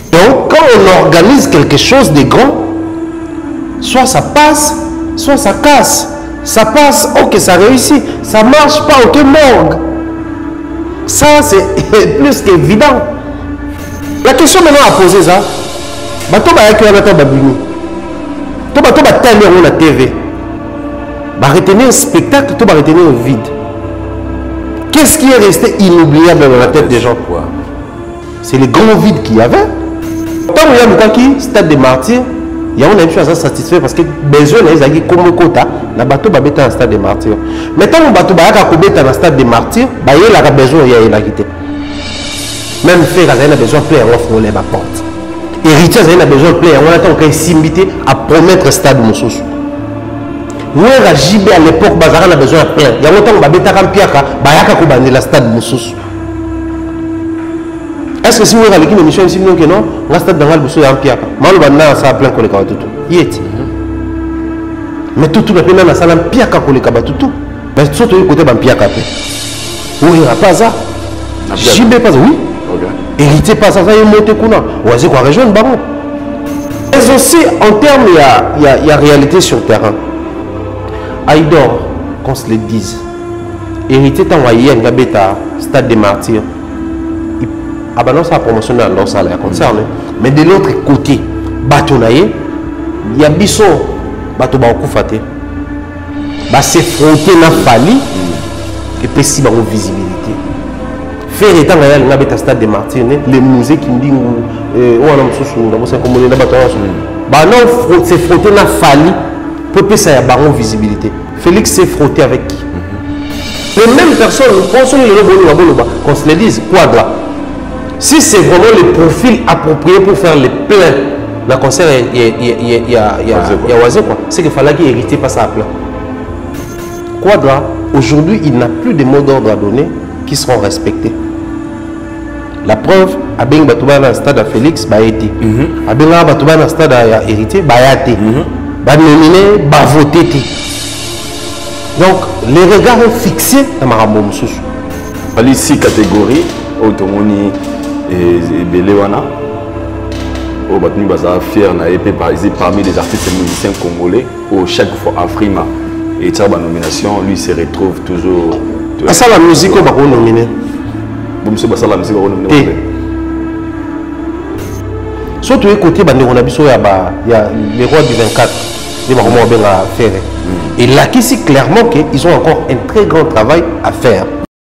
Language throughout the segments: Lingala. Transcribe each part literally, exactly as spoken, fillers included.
Donc, quand on organise quelque chose de grand, soit ça passe, soit ça casse. Ça passe, ok, ça réussit. Ça marche pas, ok, morgue. Ça, c'est plus qu'évident. La question maintenant à poser, ça, bateau ba yaki wana ta babini. To bateau ba tellement la T V. Ba retenir un spectacle, to ba retenir un vide. Qu'est-ce qui est resté inoubliable dans la tête des gens? C'est le grand vide qu'il y avait. Tant qu'il y a le qui stade des martyrs, il y a une chose à satisfaire parce que besoin les agues comme quota, la bateau va mettre un stade des martyrs. Mais tant que bateau va mettre un stade des martyrs, bah il a besoin il y a la quitté. Même faire il a besoin de plaire on ouvre les portes. Héritier il a besoin de plaire on attend qu'il s'invite à promettre stade Moussous. Où est J B à l'époque Bazara a besoin de plein. Il y a longtemps on va mettre un piaka, bah il y a qu'à couper la stade Moussous. Est-ce que si vous avez une émission ici, non, on va stade dans le boussou et un piaka. Moi, le bandana, ça a plein de tout. Yet. Mais tout le monde a un piaka pour les tout. Mais surtout, il côté d'un piaka. Oui, il n'y a pas ça. J B pas ça, oui. Héritier pas ça, ça y est monté qu'on a. On va dire qu'on rejoint le baron. Mais aussi, en termes, il y a, y a réalité sur le terrain. Aïdor, qu'on se le dise. Héritier, t'as envoyé un gabeta, stade des martyrs. Ah ben non, ça a promotionné dans ça, là, concerné. Mais de l'autre côté, Batonaye, il y a Bisso, Bato Baokoufate. Bah, c'est fronté dans Fali, et puis si, bah, on visibilité. Faire étant, il y a un stade de martyrs, les musées qui me disent, où on a un sous-sous, on a un commandé dans bah non, c'est fronté dans Fali, pour que ça y a une visibilité. Félix s'est frotté avec qui? Les mêmes personnes, pensons les gens, qu'on se les dise, Quadra. Si c'est vraiment le profil approprié pour faire les pleins dans le concert, il y a Oisé, c'est qu'il fallait qu'il hérite pas ça à plein. Quadra, aujourd'hui, il n'a plus de mots d'ordre à donner qui seront respectés. La preuve, à Beng Batouba dans le stade à Félix, bah été. À Beng Batouba dans le stade à Hérité, bah été. Bah nominé, bah voté. Donc, les regards sont fixés dans Marambo Moussous. Il y a six catégories, autonomie. Et Beléwana, au Batni Baza Fier, parmi les artistes et musiciens congolais, où chaque fois Afrima et sa nomination, lui se retrouve toujours. Ah, ça la musique, on va nominer. Vous monsieur, ça la musique, on va nominer. Surtout, côté, on a vu il y a les rois du vingt-quatre, les Maromans à faire. Et là, ici, clairement, qu'ils ont encore un très grand travail à faire.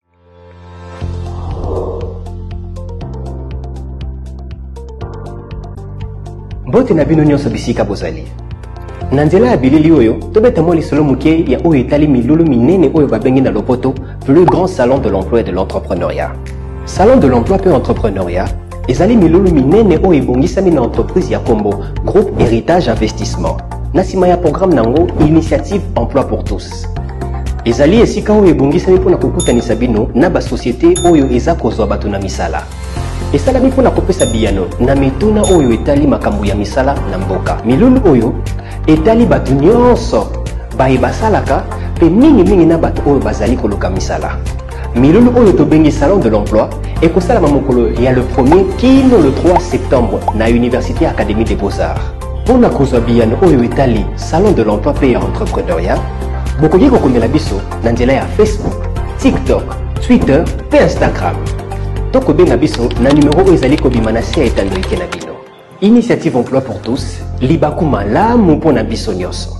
Bote na bino nyonso bisika bozali. Na nzela ya bilili oyo, tobeta mo lisolo muke ya oyo etali milulu minene oyo babengi na lopoto, plus grand salon de l'emploi et de l'entrepreneuriat. Salon de l'emploi et entrepreneuriat, ezali milulu minene oyo ebongisami na entreprise ya Kombo, groupe Héritage Investissement. Na sima ya programme nango Initiative Emploi pour tous. Ezali esika oyo ebongisami mpona kokutanisa bino na ba société oyo eza kozwa bato na misala. Esalami mpona kopesa biyano na mituna oyo etali makambo ya misala na mboka. Milulu oyo etali bato nyonso baye basalaka pe mingi-mingi na bato oyo bazali koluka misala. Milulu oyo tobengi salon de l'emploi ekosalama mokolo ya le premier kino le trois septembre na Université Académie des Beaux-Arts. Mpona kozwa biyano oyo etali salon de l'emploi pe ya entrepreneuriat, bokoki kokomela biso na nzela ya Facebook, TikTok, Twitter pe Instagram. Toko benga biso na numéro ezali kobima na se etando ike na bino. Initiative Emploi pour tous, libakuma la mpo na biso nyonso.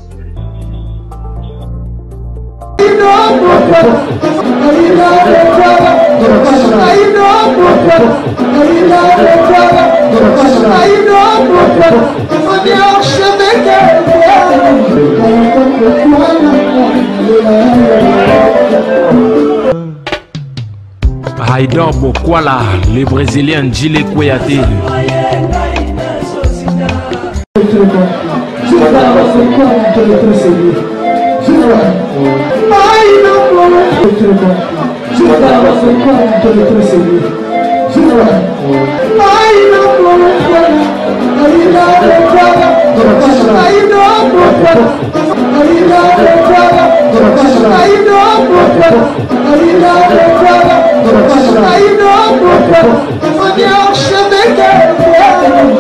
Aïdor Bokwala, le Brésilien Djile Kouyaté. I know,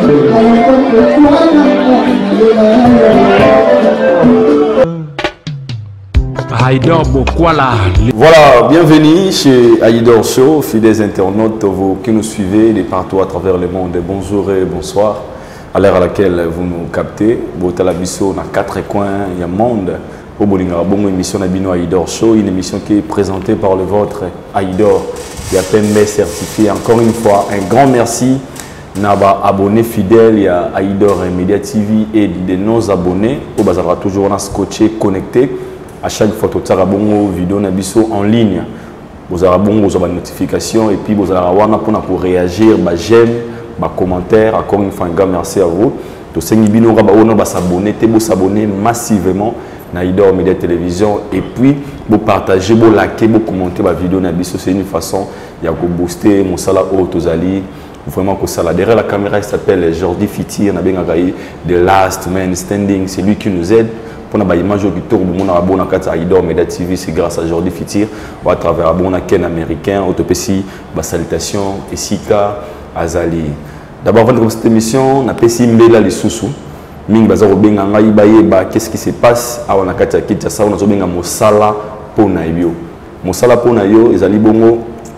Haïdor Bokwala. Voilà, bienvenue chez Haïdor Show, fidèles internautes, vous qui nous suivez de partout à travers le monde. Bonjour et bonsoir. À l'heure à laquelle vous nous captez, Botalabiso dans quatre coins, il y a monde. Au Bolinga, bon émission Nabino Haïdor Show, une émission qui est présentée par le vôtre Haïdor. Il y a P M B certifié. Encore une fois, un grand merci. Naba abonnés fidèles, il y a Haïdor Media T V et de nos abonnés. Au bazar toujours on a scotché, connecté. À chaque fois, tu as une vidéo en ligne. Vous avez une notification et puis vous avez pour réagir, j'aime, commentaire. Encore une fois, un grand merci à vous. Vous s'abonner, vous s'abonner massivement à Haïdor Media Télévision et puis vous partagez, vous liker, vous commenter la vidéo. C'est une façon de booster mon salaire au Tozali. Vraiment que ça, derrière la caméra, il s'appelle Jordi Fitir, The Last Man Standing. C'est lui qui nous aide. Pour la image qui tourne, on a abonné à Haïdor Media T V, c'est grâce à Jordi Fitir, à travers un Ken américain, Autopécie, salutations, Esika, Azali. D'abord, avant cette émission, on a Pessi Mbela les Soussou. Ming Bazar Obenga, qu'est-ce qui se passe à Wanakata Kitasa, on a Zobenga Mosala Ponayo. Mosala Ponayo, ils ont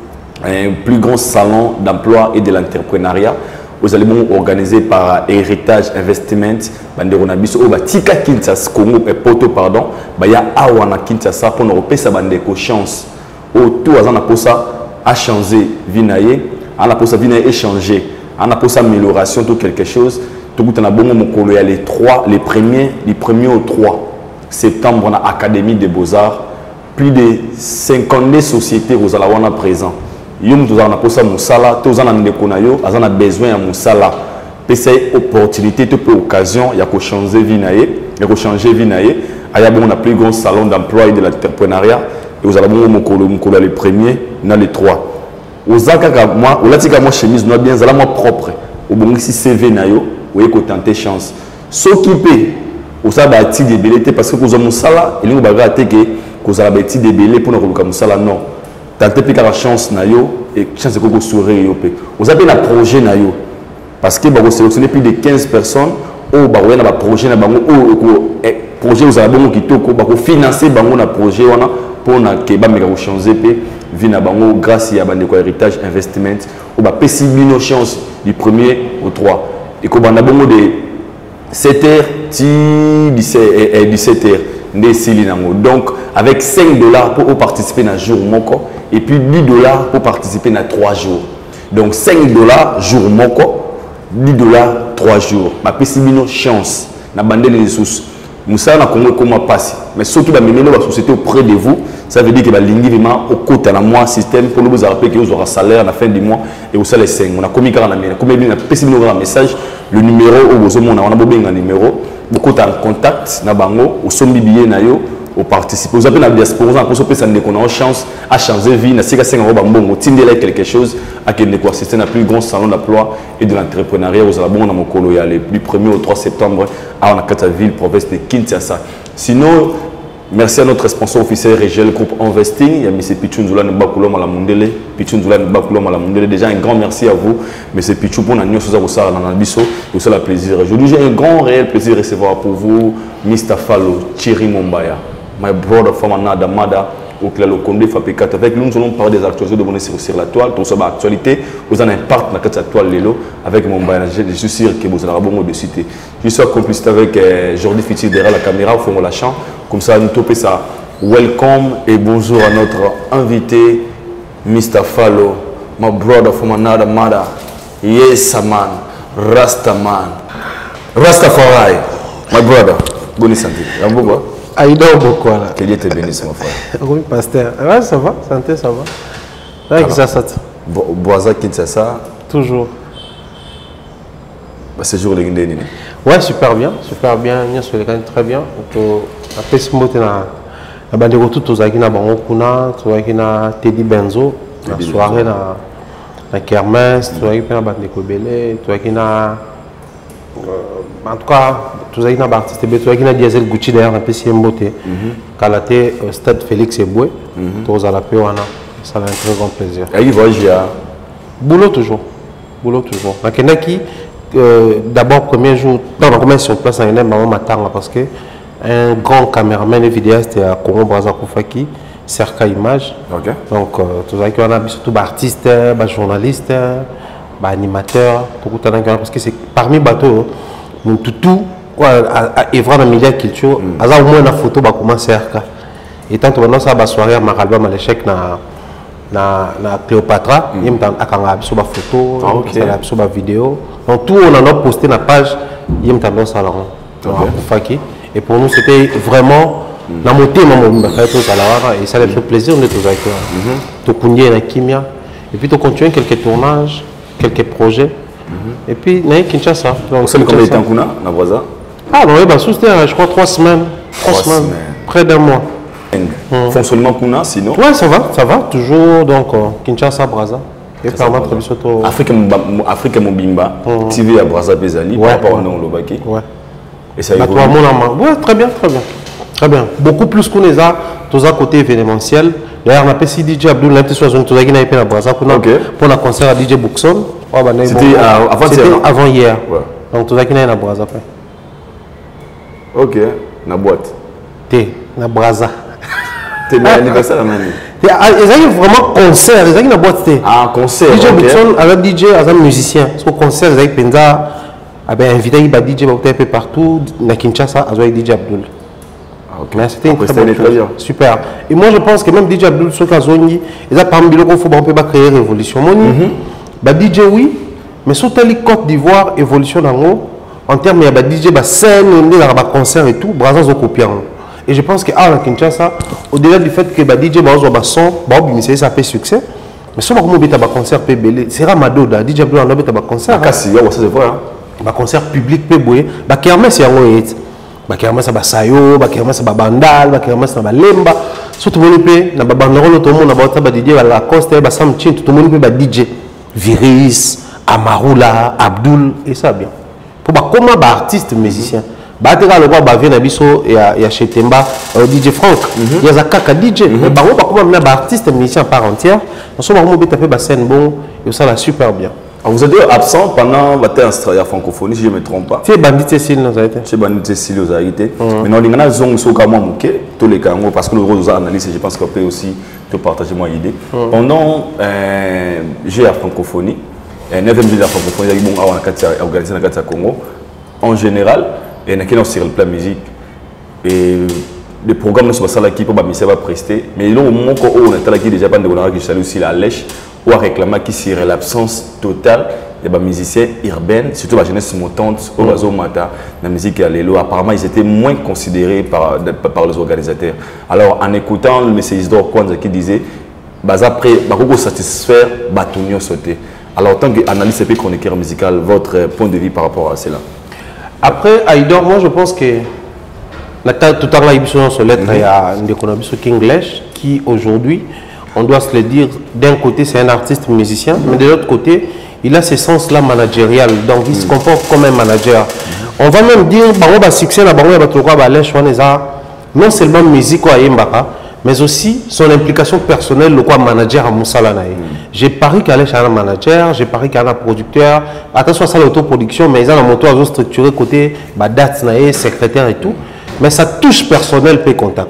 un plus grand salon d'emploi et de l'entrepreneuriat. Vous allez organisé par Héritage Investment, Banderonabiso, au Batika Kinshasa, Congo et Poto, pardon, Baya Awana Kinshasa pour nous repérer sa bandeko chance. Autour à la posa a changé, vinaye, à la posa vinaye échanger, à la posa amélioration, tout quelque chose. Tout le monde a bon mokolo les trois, les premiers, les premiers au trois septembre, on a Académie des Beaux-Arts, plus de cinquante sociétés aux Alawana présents. Yum tous en aposa musala, tous en andekonayo, azana besoin à musala. Pese opportunité, te peu occasion, ya ko changer vie naie, ya ko changer vie naie. Aya bon on a plus grand salon d'emploi et de l'entrepreneuriat et vous allez bon mokolo mokolo les premiers, na les trois. Ozaka ka moi, olatika moi chemise noir bien, zala moi propre. Au bon si C V nayo, ou ko tenter chance. S'occuper, au sa bati de belete parce que vous avez musala, et nous baga te que vous avez bati de belete pour nous ko musala non. Tantôt puis la chance na yo et chance que vous sourire yo pe. Vous avez un projet na yo parce que vous sélectionnez plus de quinze personnes au ba ouais na projet na bango au projet vous avez bon qui toko ba ko financer bango na projet wana pour na ke ba meka ko changer pe vie na bango grâce à bande ko Héritage Investment au ba possible chance du premier au trois et ko banda bongo de sept heures ti dix-sept heures donc avec cinq dollars pour participer dans jour moko et puis dix dollars pour participer dans trois jours. Donc cinq dollars jour moko, dix dollars trois jours. Ma possible chance na bande les sous. Moussa na Congo comment passer. Mais surtout ba mener la société auprès de vous, ça veut dire que ba lingi vraiment au côté na moi système pour nous rappeler que vous aurez salaire à la fin du mois et vous allez cinq. On a commis car na mère. Comme bien na possible un message, le numéro au besoin on a on a bien un numéro. Beaucoup en contact na bango au sombi billet na yo au participer vous avez la diaspora pour se ça ne qu'on a chance à changer vie na sika cinq euros bango tindela quelque chose à que quoi c'est un plus grand salon d'emploi et de l'entrepreneuriat aux alabons na mokolo ya le plus premier au trois septembre à Nakata ville province de Kinshasa. Sinon merci à notre sponsor officiel Régel Group Investing, il y a M. Pichou Nzoula Nbakulo Malamundele, Pichou Nzoula Nbakulo Malamundele. Déjà un grand merci à vous, M. Pichou pour nous choses à vous ça dans biso, c'est un plaisir. Aujourd'hui j'ai un grand réel plaisir de recevoir pour vous mister Fallo Thierry Mombaya, my brother from another mother. Au Clalo Condé Fapicat avec nous, nous allons parler des actualités de sur, sur la toile, tout ça va actualité, vous en impact dans cette toile Lelo avec mon bain, je suis sûr que vous allez bon de citer. Je suis complicité avec euh, Jordi Fitir derrière la caméra, au fond de la chambre, comme ça nous topez ça. Welcome et bonjour à notre invité, mister Fallo, my brother from another mother. Yes man, Rasta man, Rastafari, my brother. Bonne santé. Haïdor Bokwala. Que Dieu te bénisse, mon frère. Oui, pasteur. Ouais, ça va, santé, ça va. Avec ça, ça. Boisa Kinshasa. Toujours. Bah, c'est jour de l'Indénie. Ouais, super bien, super bien. Nous sommes très bien. Après ce mot, la bande de tout, nous avons un Kuna, nous avons Teddy Benzo, la soirée dans la kermesse, nous avons une bande de Kobele, nous avons en tout cas, tous les artistes, tous les Diesel Gucci d'ailleurs, P C M Beauté, Kalaté, Stade Félix Eboué, tous à la Péwana. Ça a un très grand plaisir. Et il voyage à boulot toujours. Boulot toujours. Makenaki, euh, d'abord, premier jour, dans la première sur place, on a maman m'attend parce que un grand caméraman et vidéaste à Congo Brazza Koufaki, Cerca Image. Okay. Donc, euh, tout ça, on a surtout des artistes, des journalistes, des animateurs, parce que c'est parmi les bateaux, tout tout, et voir dans les médias culture, il y a au moins une photo qui commence Cerca. Et tant que maintenant, ça va soirée à Maralba, à l'échec, na na Cléopatra, il y a une photo, une vidéo. Donc, tout on en a posté dans la page, il y a un salon. Et pour nous, c'était vraiment la montée, et ça a fait plaisir de tous avec toi. Tu as Kimia, et puis tu continues quelques tournages, quelques projets. Et puis, il y a Kinshasa. Vous savez combien de temps qu'on a dans Brazza? Ah, non, c'était, je crois, trois semaines. Trois semaines, près d'un mois. Fonctionnement qu'on a, sinon? Oui, ça va, ça va, toujours. Donc, Kinshasa, Brazza. Et permettre de Afrique Mobimba, T V à Brazza Bezali, par rapport à nous, Lobaki. Ouais. Et ça évolue. Oui, très bien, très bien. Très bien. Beaucoup plus qu'on les a, tous à côté événementiel. D'ailleurs, on a fait D J Abdul, on a fait à Brazza pour un concert à D J Bookson. C'était avant hier. Donc, tout ça qui est à Brazza. Ok, la boîte. T'es, la Brazza. T'es l'anniversaire à Mani. Il y a vraiment concert, il y a une boîte. Ah, concert. D J Bookson, avec D J, avec musicien. Parce que concert, il y a Penza, invité il D J un peu partout, à Kinshasa, avec D J Abdul. Mais c'était une très bonne chose. Super. Et moi, je pense que même D J Abdul, ce cas Zongi, il a parmi les faut on peut pas créer révolution. Bah D J oui, mais surtout les Côte d'Ivoire évolution en haut en termes de D J bah scène, il concert et tout, Brazza zo copier. Et je pense que à Kinshasa, au-delà du fait que bah D J bah zo son, bah c'est ça fait succès. Mais si on a un concert P B, c'est Ramado da D J Abdul on a un concert. Ah si, ça c'est vrai. Bah concert public P B, bah kermesse c'est en haut. Bah kermesse ba sayo, bah kermesse ba bandal, bah kermesse ba lemba. Surtout mon épée, na ba banderole tout le monde na ba ba D J ba Lacoste, ba Sam Chin, tout le monde ba D J. Viris, Amarula, Abdul et ça bien. Pour bah comment bah artiste musicien. Bah tu le voir bah vient Abisso et à chez Temba D J Frank. Il y a Zakaka D J. Mais bah on pas comment bah artiste musicien par entière. On se vraiment taper bah scène bon et ça va super bien. Vous êtes absent pendant votre installation francophonie, si je ne me trompe pas. C'est Bandit Cécile, nous a été. C'est Bandit Cécile, nous a été. Mais on a zone sur comment manquer tous les cas parce que le rôle de analyse, je pense qu'on peut aussi te partager mon idée. Pendant j'ai la francophonie, neuvième de la francophonie, il y a organisé dans le Congo. En général, il y a sur le plan musique et les programmes sont ça qui peuvent pas prester. Mais là au moment où on est déjà pas de on a aussi la lèche ou à réclamer qui serait l'absence totale des musiciens urbains, surtout la jeunesse montante, au réseau Mata, la musique à l'élo. Apparemment, ils étaient moins considérés par, par les organisateurs. Alors, en écoutant le message Isidore Kwanza qui disait, bah, après, bah, pour satisfaire, Batunio sauter. Alors, en tant qu'analyste et chroniqueur musical, votre point de vue par rapport à cela? Après, Aïdor, moi, je pense que tout à l'heure, il y a une économie English qui, aujourd'hui, on doit se le dire, d'un côté c'est un artiste musicien, mais de l'autre côté, il a ce sens-là managérial, donc il se comporte comme un manager. On va même dire, bah, succès, non seulement musique, mais aussi son implication personnelle, le quoi manager à Moussala. J'ai pari qu'elle est un manager, j'ai pari qu'elle est un producteur, attention à ça l'autoproduction, mais ils ont un moteur structuré côté date, secrétaire et tout, mais sa touche personnelle peut compter.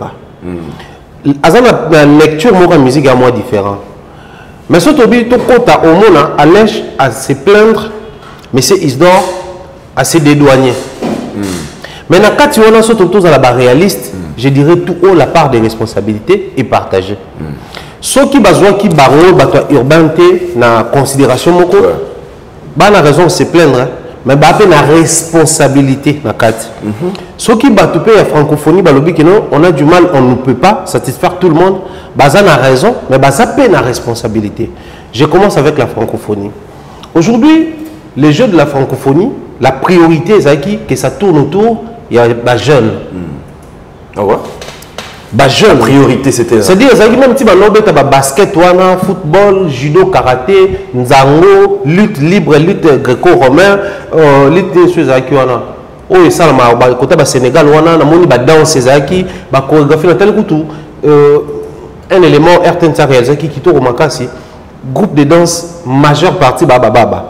La lecture de la musique est moins différente. Mais surtout, tout compte au monde, à l'âge à se plaindre, mais c'est Isidore à se dédouaner. Mais dans le cas où on a surtout la réaliste, je dirais tout haut la part des responsabilités est partagée. Ceux qui besoin qui barreau, bateau urbanité, na considération moko, bah na raison de se plaindre. Mais bah fait la responsabilité na quatre. Ceux qui battent la francophonie, bah que non, on a du mal, on ne peut pas satisfaire tout le monde. Bah ça a raison, mais bah ça paie la responsabilité. Je commence avec la francophonie. Aujourd'hui, les jeux de la francophonie, la priorité c'est que ça tourne autour, il y a bah jeunes. Ah ouais. Bah jeune. La priorité c'était. C'est-à-dire que même si tu as basket, football, judo, karaté, nzango, lutte libre, lutte gréco-romain, lutte sur Zaki wana. Oh et ça là, côté du Sénégal wana, na moni ba danse Zaki, ba chorégraphie na tel coup un élément R T N réalisé qui qui tourne au Makasi, groupe de danse majeure partie baba baba.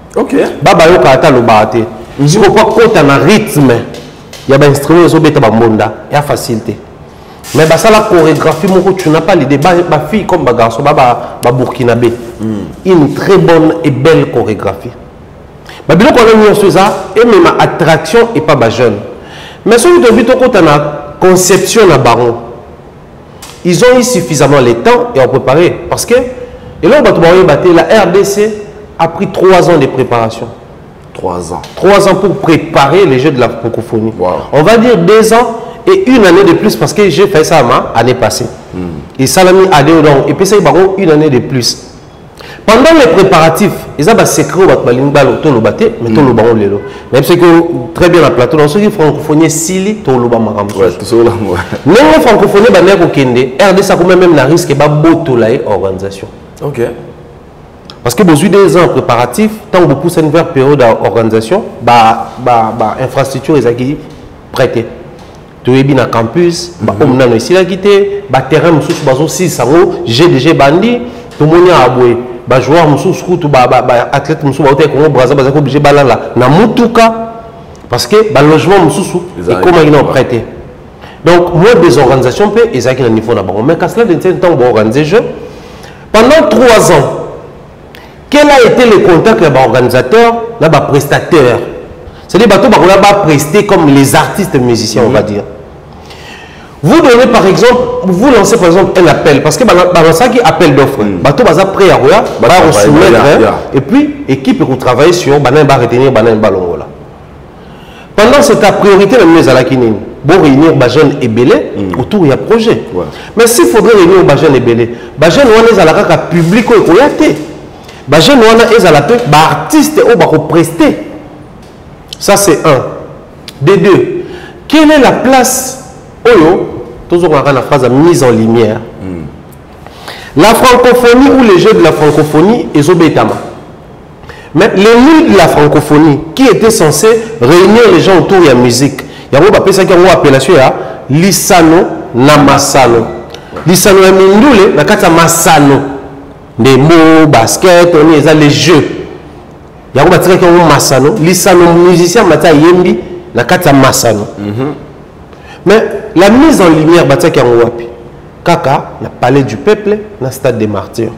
Ok. Baba yo kata lo baate. Si on pas compter en rythme, il y a des instruments qui sont bêta bambonda, il y a facilité. Mais bah ça la chorégraphie, mon tu n'as pas les débats, ma fille comme ma garçon, baba ba burkinabé, une très bonne et belle chorégraphie. Bah bien qu'on a mis sur ça, et même ma attraction et pas ma jeune. Mais si on te dit qu'on a la conception na baron, ils ont eu suffisamment le temps et on préparé parce que et là on va te battre la R D C a pris trois ans de préparation. Trois ans. Trois ans pour préparer les Jeux de la francophonie. Wow. On va dire deux ans et une année de plus parce que j'ai fait ça l'année passée. Mm. Et ça l'a mis à deux ans. Et puis ça, il y a une année de plus. Pendant les préparatifs, ils ont des secrets mais tout le baron lelo. Même c'est que très bien la plateau dans ceux qui francophonie Sili tout le baron maram. Ouais, tout ça là moi. Non francophonie ba nek okende, R D ça quand même la risque ba boto la organisation. OK. Parce que vous avez des ans préparatifs, tant que vous poussez une période d'organisation, bah, bah, bah, infrastructure est acquis prêtée. Tu es bien à campus, bah, on a ici la quitté, bah, terrain, monsieur, bah, aussi, ça vaut, G D G bandi, tout le monde a aboué, bah, joueur, monsieur, scout, bah, bah, bah, athlète, monsieur, bah, on braza, bah, obligé, bah, là, là, na mutuka, parce que, bah, logement, monsieur, et comment ils ont prêté. Donc, moi, des organisations, peut, ils ont un niveau là-bas. Mais quand cela, d'un temps, pour organiser jeu, pendant trois ans, quel a été le contact avec l'organisateur, les prestataires? C'est-à-dire que les gens vont prester comme les artistes musiciens, on va dire. Vous donnez par exemple, vous lancez par exemple un appel, parce que dans ça qui appel d'offres, vous êtes prêt à vous soumettre, et puis l'équipe peut travailler sur, vous va retenir, pendant cette priorité, nous allons pour réunir les jeunes et belés autour du projet. Mais s'il faudrait réunir les jeunes et belés, les jeunes sont un public qui est les jeunes sont artistes qui vont prester. Ça, c'est un. De deux, quelle est la place toujours la phrase de mise en lumière. Mm. La francophonie ou les jeux de la francophonie, ils ont bétama. Mais les nuits de la francophonie, qui étaient censés réunir les gens autour de la musique, il y a une appellation à Lissano Namasano. Lissano Namindoule, la carte Masano. Des mots, basket, on est les jeux. Il y a un Masano. Lissano musicien, Mata Yembi, la carte Masano. Mais la mise en lumière, Batia Kiangwapi, Kaka, le palais du peuple, le stade des martyrs.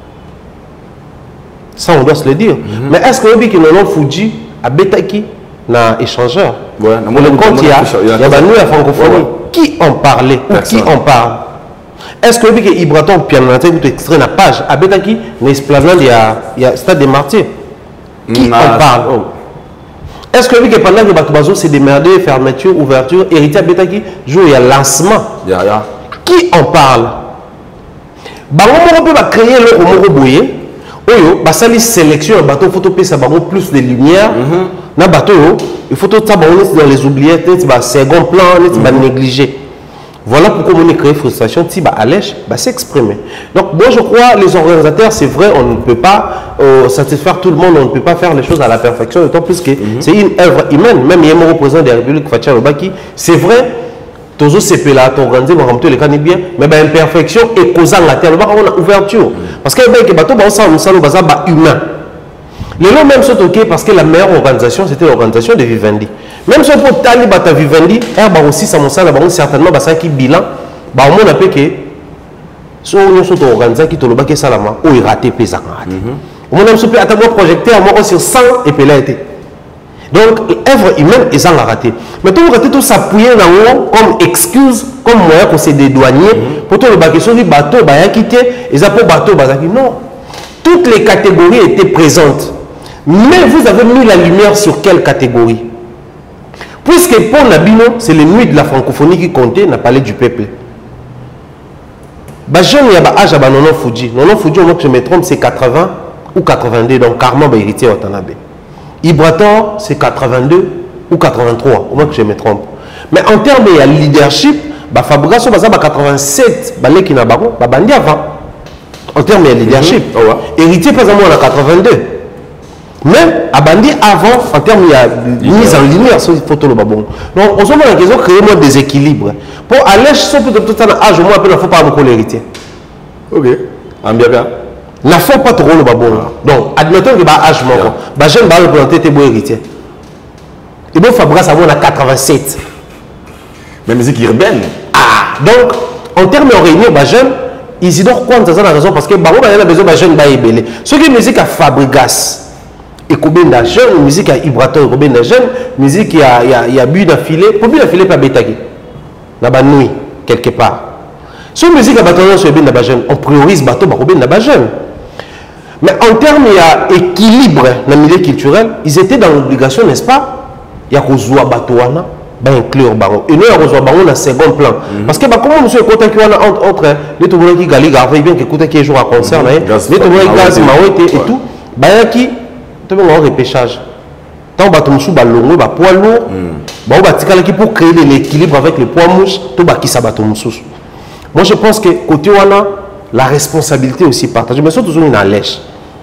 Ça, on doit se le dire. Mm-hmm. Mais est-ce que nous avons Fuji à Betaki, na échangeur? Ouais, pour le compte, il y a, il y a, nous, la francophonie. Ouais. Qui en parlait ou qui en parle? Est-ce que vous Ibraton piano vous extrait la page à Betaki, l'esplanade, il y a stade des martyrs? Qui mm, en parle? Oh. Est-ce que vous pendant que Batubazo s'est démerdé, fermeture, ouverture, héritier à Betaki, jour il y a lancement? Yeah, yeah. Qui en parle? Bango peut créer le Romoro Boye. Oyo, basali sélection, bateau photo ça va plus de lumière. Na bateau, il faut tout ça dans les oubliettes, c'est second plan, c'est négligé. Voilà pourquoi on a créé frustration, si à l'èche, s'exprimer. Donc moi je crois les organisateurs, c'est vrai, on ne peut pas euh, satisfaire tout le monde, on ne peut pas faire les choses à la perfection, d'autant plus que mm -hmm. c'est une œuvre humaine. Même Yemo représentant de la République Fatia Lobaki, c'est vrai. Toujours C P là, organisé, mais les cannes bien, mais ben imperfection et causant la terre, on a ouverture. Parce que ben que bateau, ben ça, on s'en va bas humain. Les lots même sont ok parce que la meilleure organisation c'était l'organisation de Vivendi. Même si on peut tali bata Vivendi, er ba aussi ça mon ça là, certainement bah ça qui bilan, bah on a peu que so on sont organisé qui te le bas que ça là, oh il raté pesa raté. On a même se peut attendre projecteur moi sur cent et puis là été. Donc, l'œuvre humaine est en raté. Mais tout le monde tout s'appuyer dans l'eau comme excuse, comme moyen pour se dédouaner, pour tout le bateau, le bateau, il a quitté, et ça pour bateau, non. Toutes les catégories étaient présentes. Mais vous avez mis la lumière sur quelle catégorie? Puisque pour Nabino, c'est les nuits de la francophonie qui comptaient, n'a parlé du peuple. Bah, jeune, il y a un âge à Nonon Fuji. Nonon Fuji, au moins que je me trompe, c'est quatre-vingts ou quatre-vingt-deux, donc carrément, bah, héritier au Tanabe. Ibraton, c'est quatre-vingt-deux ou quatre-vingt-trois, au moins que je me trompe. Mais en termes de leadership, bah, Fabrication, bah, ça, bah, quatre-vingt-sept, bah, les qui n'a pas, bah, bandi avant. En termes de leadership. Mm-hmm. Oh, ouais. Héritier, pas à moi, on a quatre-vingt-deux. Mais, à bandi avant, en termes de mise en lumière, sur les photos, le babon. Donc, on se met en question de créer un déséquilibre. Pour aller, je suis peut-être tout un âge, au moins, il ne faut pas beaucoup l'héritier. Ok. En bien, bien. na faut pas trop le babon. Donc admettons que ba âge moko ba jeune ba représenté te boy héritier et bon Fabrice avant na quatre-vingt-sept mais musique urbaine ah donc en termes de réunion ba jeune Isidore Kwanza ça la raison parce que ba on a besoin ba jeune ba ebelé ce qui musique à Fabrigas et combien de jeunes musique à Ibrato combien de jeunes musique il y a il y a il y a but d'affilée pour but d'affilée pas bétaki na ba nuit quelque part sur musique à bataillon sur bien na ba jeune on priorise bateau ba combien na ba jeune. Mais en termes d'équilibre dans le milieu culturel, ils étaient dans l'obligation, n'est-ce pas? Il y a Rozoa Batouana, il y a inclure Baron. Et nous, il y a Rozoa Baron dans le second plan. Mm-hmm. Parce que bah, comment monsieur Kota qui entre entre les Toubouans qui Gali, Garvey, bien que Kota qui joue à concert, les Toubouans qui Gaz, Maouete et tout, bah il y a qui, tu vois, un repêchage. Tant que tu as longo, bah poids lourd, bah on qui pour créer l'équilibre avec le poids mouche, tu vas qui s'abattre moussous. Moi, je pense que côté Wana, la responsabilité aussi partagée, mais surtout une allège.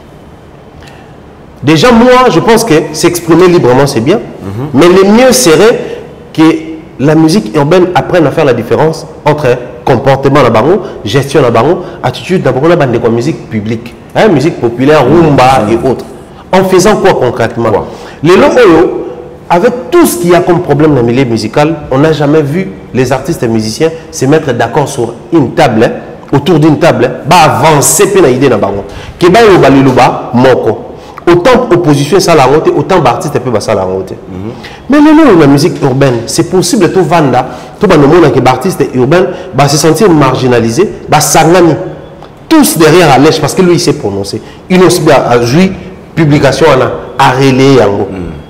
Déjà, moi, je pense que s'exprimer librement, c'est bien. Mm-hmm. Mais le mieux serait que la musique urbaine apprenne à faire la différence entre comportement, gestion, attitude, la musique publique, hein, musique populaire, rumba mm-hmm. et autres. En faisant quoi concrètement? Wow. Les locaux, avec tout ce qu'il y a comme problème dans le milieu musical, on n'a jamais vu les artistes et musiciens se mettre d'accord sur une table, hein, autour d'une table, bah avancer pe na idée na bango. Ke ba yo baliluba moko. Autant opposition ça la route, autant d'artistes peut ça la route. Mais nous la musique urbaine, c'est possible tout vanda, tout ba no mona que artiste urbain va se sentir marginalisé, ba sangani. Tous derrière à l'èche parce que lui il s'est prononcé. Il aussi bien a joué publication a relé yango.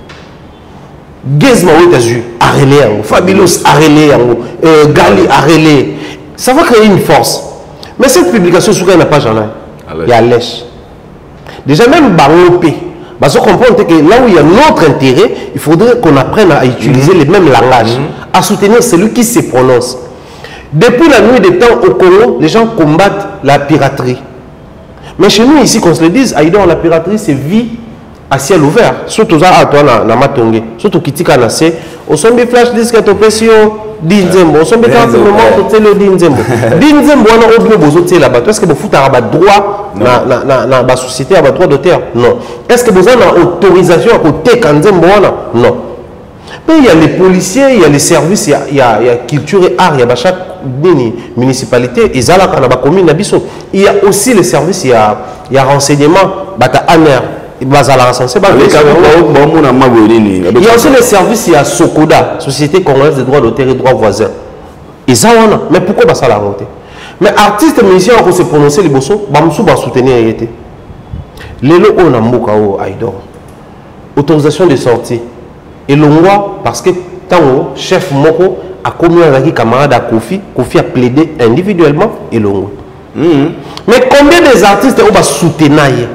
Gezma ou tazu a relé yango, Fabulous a relé yango, Gali a relé. Ça va créer une force. Mais cette publication sur la page en là, il y a lèche. Déjà même Baropé, parce qu'on comprend que là où il y a notre intérêt, il faudrait qu'on apprenne à utiliser mmh. les mêmes langages, mmh. à soutenir celui qui se prononce. Depuis la nuit des temps au Congo, les gens combattent la piraterie. Mais chez nous ici, qu'on se le dise, Aïdor, la piraterie, c'est vie à ciel ouvert. Surtout ça, à toi, na matongé. Surtout qui t'y canassé. Au son des flash disques à topesio. Dinzembo, on s'en met quand même au télé Dinzembo. Dinzembo, on a oublié vos autres là-bas. Est-ce que vous foutez à droit dans la société, à droit de terre? Non. Est-ce que vous avez une autorisation à côté Kanzembo? Non. Mais il y a les policiers, il y a les services, il y a, il y a, il y a culture et art, il y a chaque municipalité, il y a la commune, il y a aussi les services, il y a, il y a renseignement, il y a ANER. Il y a aussi les services, il y a Sokoda, Société Congolaise des droits d'auteur et droits voisins. Mais pourquoi ça la monter? Mais artistes et musiciens ont se prononcé les bosso, Bamsou va soutenir. Les lots on a mouka au Aïdor. Autorisation de sortie. Et l'on parce que tant chef Moko a commis un camarade à Kofi, Kofi a plaidé individuellement et l'on. Mais combien des artistes ont soutenu?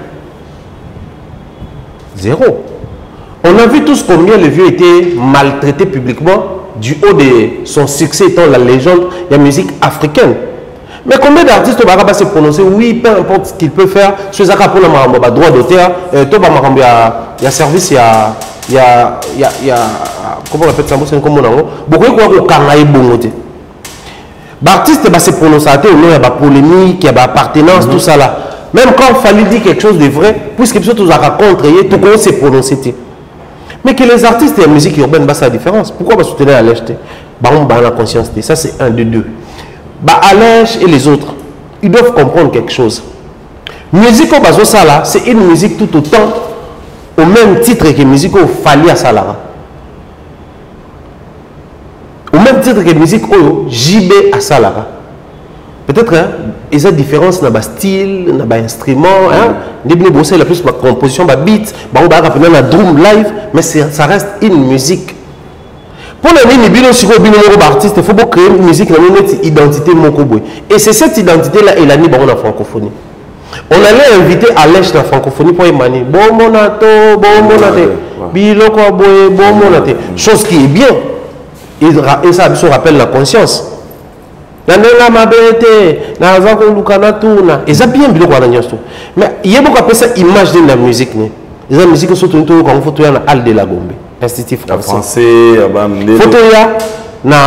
Zéro. On a vu tous combien le vieux était maltraité publiquement du haut de son succès étant la légende de la musique africaine. Mais combien d'artistes vont se prononcer? Oui, peu importe ce qu'il peut faire. Sur ça, pour le droit d'auteur, il y a service, il y a, il y a, il y a, comment on appelle ça? Beaucoup de gens ont carnaï bongoté. L'artiste va se prononcer, il y a des polémiques, il y a des appartenances, tout ça là. Même quand il fallait dire quelque chose de vrai, puisque tout le monde contre, tout le monde s'est prononcé. Mais que les artistes et la musique urbaine, c'est la différence. Pourquoi on soutenir à l'Èche? On a la conscience. Ça, c'est un de deux. À l'Èche et les autres, ils doivent comprendre quelque chose. Musique au bazo sala, c'est une musique tout autant, au même titre que musique au Fali à Salara. Au même titre que musique au J B à Salara. Peut-être hein, il y a une différence dans le style, dans l'instrument. Il y a plus de composition, de beat, de drum live, mais ça reste une musique. Pour les artistes, il faut créer une musique, une identité. Et c'est cette identité-là et la ni en francophonie. On allait inviter à l'Èche de la francophonie pour Emmanuel. Bon monato, bon monaté, biloko boye, bon monaté. Chose qui est bien. Et ça me rappelle la conscience. Et ça bien mais il y a beaucoup ça image de la musique. Les la musique surtout quand photo na Al de la Gombe, Institut français. Photo ya na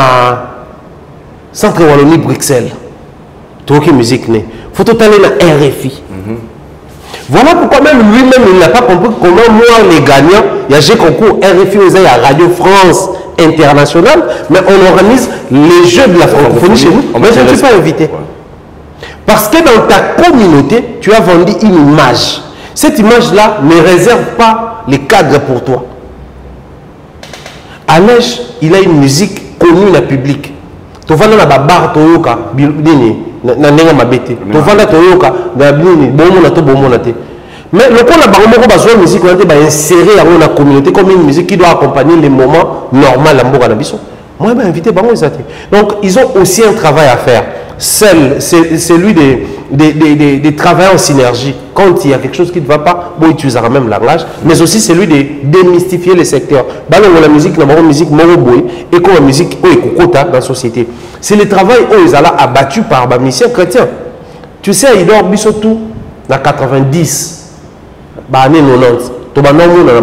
Centre Wallonie Bruxelles. Tout qui musique né. Photo tale na R F I. Voilà pourquoi même lui-même, il n'a pas compris comment moi, les gagnants, il y a G concours, R F I, il y a Radio France Internationale, mais on organise les Jeux de la francophonie chez nous, mais je ne suis pas invité. Ouais. Parce que dans ta communauté, tu as vendu une image. Cette image-là ne réserve pas les cadres pour toi. Alej, il a une musique connue dans le public. Tu vas dans la bar, tu vas dans la mabete. Tu vas dans Toyoka, dans la bini, mais le coup, on a besoin de musique, on a inséré dans la communauté comme une musique qui doit accompagner les moments normaux à la maison. Moi, je vais inviter Bango. Donc, ils ont aussi un travail à faire. C'est celui des, des, des, des, des travailleurs en synergie. Quand il y a quelque chose qui ne va pas, bon, ils utilisent le même langage, mais aussi celui de démystifier les secteurs. Bah, la musique, la musique, et comme la musique, dans la société. C'est le travail où ils ont abattu par les missions chrétiens. Tu sais, il dort surtout dans quatre-vingt-dix. Bah, année quatre-vingt-dix. Tu vas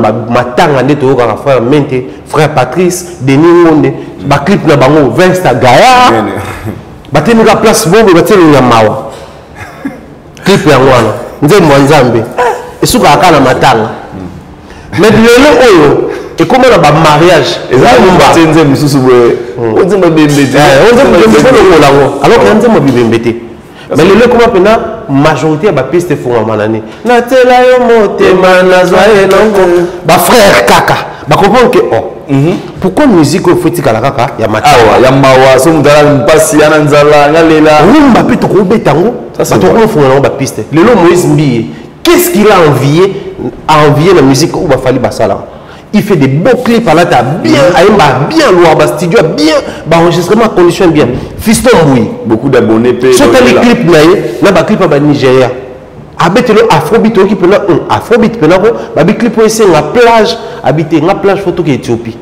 voir frère Mente, frère Patrice, Denis Monde, bah clip na bango Vinsta Gaya, bah tu as place bobo, bah tu as mawa. Clip ya wana, nze mwanzambe. Et suka akana matanga. Mais lelo oyo, et comment na ba mariage, et ça on va nze mususu boye. On nze mabembete. On nze mabembete ko lango. Alors que nze mabembete. Mais le lieu comment pena majorité ba piste font manane. Na tela yo motema na zoye nango. Ba frère kaka. Ba comprendre que oh. Pourquoi musique au fotika la kaka ya mata. Ah ya mawa so mudala mpasi yana nzala ngalela. Rumba pito ko betango. Ça to ko font ba piste. Le lo Moïse Mbiye. Qu'est-ce qu'il a envié a envié la musique ou ba fali basala. Il fait des beaux clips à la table, bien, bien loin, bas studio, bien, bas enregistrement, condition bien. Fiston Boui. Beaucoup d'abonnés. Sur les clips, là, bas clip à Nigeria. Habite le Afrobeat qui peut là, Afrobeat peut là, bas clip aussi la plage, habiter la plage photo qui est Éthiopie.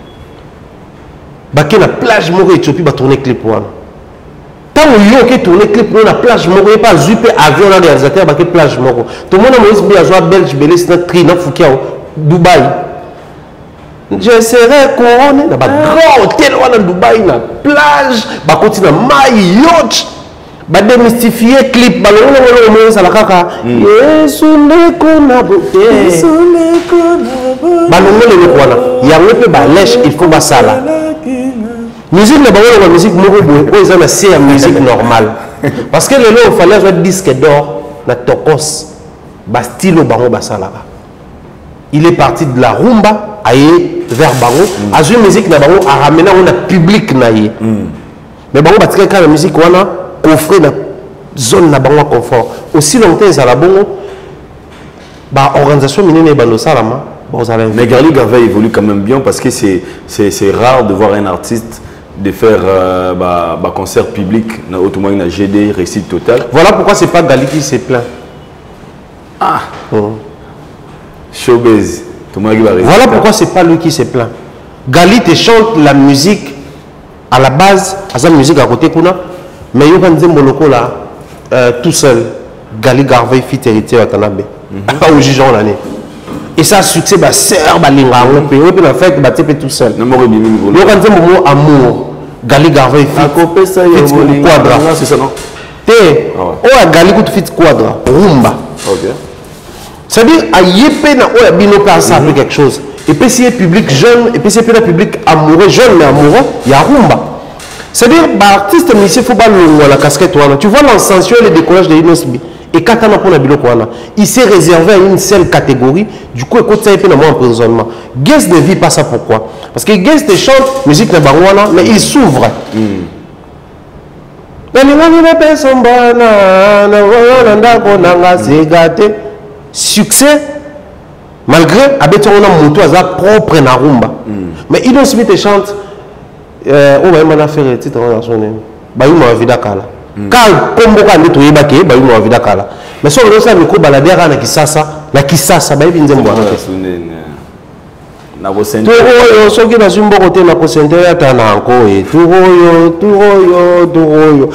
Bas qui la plage mort Éthiopie, bas tourner clip one. Tant que yo qui tourner clip on la plage mort, pas zuper avion dans les réalisateurs, bas qui plage mort. Tout le monde a Moïse Mbiye a Belge, Belge, c'est tri, na Foukiao, Dubaï. Je serai couronné dans un grand hôtel à Dubaï, dans la plage, bah continue à maille, yacht, bah démystifier clip, bah le monde est là, kaka. Yesu ne kona beauté. Yesu ne kona beauté. Bah le monde est là, il y a un peu de lèche, il faut bah ça là. Musique ne pas la musique morobo, ils ont assez la musique normale. Parce que le lot il fallait jouer disque d'or, la tokos, bah style au baron bah ça là. Il est parti de la rumba. Aïe vers Bango, à jouer musique na Bango, à ramener on a public na yé. Mais Bango parce que quand la musique on a coffré na zone na Bango confort. Aussi longtemps ça la Bango, bah organisation minine bando salama. Mais Gali Garvey évolue quand même bien parce que c'est c'est c'est rare de voir un artiste de faire euh, bah, bah concert public, na autrement na G D réussite totale. Voilà pourquoi c'est pas Gali qui s'est plaint. Ah. Showbiz. Voilà pourquoi c'est pas lui qui se plaint. Gali te chante la musique à la base, à sa musique à côté kuna, mais il y a un moloko là, euh, tout seul. Gali Garvey fit héritier à Tanabe. Au jugeant l'année. Et ça succès bah sœur bah linga on peut on peut en fait bah tu tout seul. Il y a un mot amour. Gali Garvey fit ça quadra. C'est ça non? Te oh Gali coup fit quadra rumba. OK. C'est-à-dire, à Yépé, il y a ça quelque chose. Et puis, si il y a public jeune, et puis si il y a public amoureux, jeune mais amoureux, il y a rumba. C'est-à-dire, l'artiste, il ne faut pas le la casquette. Tu vois l'ascension et le décollage de Inosbi. Et quand on a pour il s'est réservé à une seule catégorie. Du coup, écoute, ça a été un emprisonnement. Guest ne vit pas ça pourquoi? Parce que Guest chante musique de Barouana, mais il s'ouvre. Succès, malgré Abeton a moto à propre na rumba. Mais il aussi te chante, oh, bah, il m'a fait un titre en son nom. Bah, il m'a vu d'accord. Quand comme beaucoup de trucs baqués, bah, il m'a vu d'accord. Mais si on veut ça, le coup balader à la Kisasa, la Kisasa, bah, il vient de moi. Na vosente. Turoyo, so qui dans une bonne côté na vosente, ya tana encore et turoyo, turoyo, turoyo.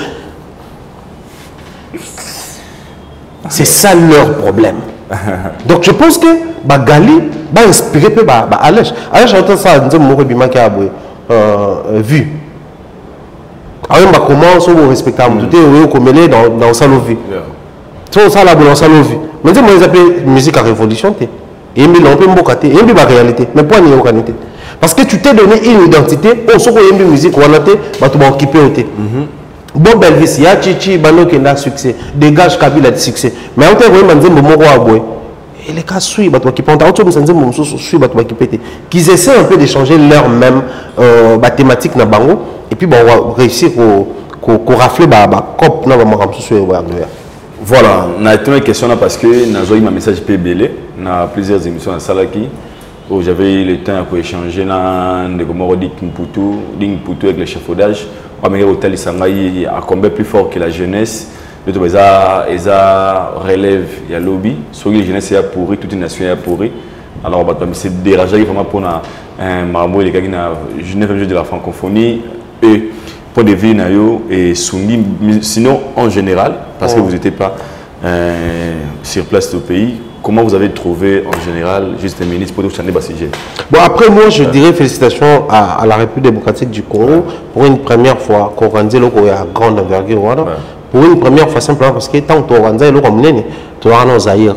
C'est ça leur problème. Donc je pense que bah, Gali va inspirer peu bah, bah, Alej. Alej j'entends ça, nous avons bima qui a vu. Alors bah comment sont respectables, tout est au comme dans dans sa vie. tout ça la bonne ça le vu mais moi ils appellent musique à révolution et ils l'ont pas mbokaté et ils la réalité mais pas ni aucunité parce que tu t'es donné une identité on se connaît une musique on a été bah tu vas occuper au thé bon Belvis ya chichi bano qui a succès dégage Kabila de succès mais on te voit manzé mon roi boy et les cas suivent bah tu qui pendant autre chose mon suivent bah tu qui péter qu'ils essaient un peu d'échanger leur même euh, thématique na bango et puis bon on va réussir au au rafler bah bah cop na ba makam susu e wa voilà na une question là parce que na eu ma message P B L na plusieurs émissions à Salaki où j'avais eu le temps pour échanger na de comment dit Mputu ding Mputu avec le chafaudage on m'a hôtel Sangai a combat plus fort que la jeunesse le tout ça ça relève il y a lobby sur la jeunesse est pourri toute une nation est pourri alors bah c'est déranger vraiment pour na un marbo les gars qui na Genève de la francophonie et point de vue et soumis sinon en général parce que vous n'étiez pas euh, sur place au pays comment vous avez trouvé en général juste un ministre pour changer le sujet. Bon après moi je dirais félicitations à, à la République démocratique du Congo ouais. pour une première fois qu'on rendait le à grande envergure voilà. ouais. pour une première fois simplement parce que tant que tu rendais le comme né tu as un Zaïre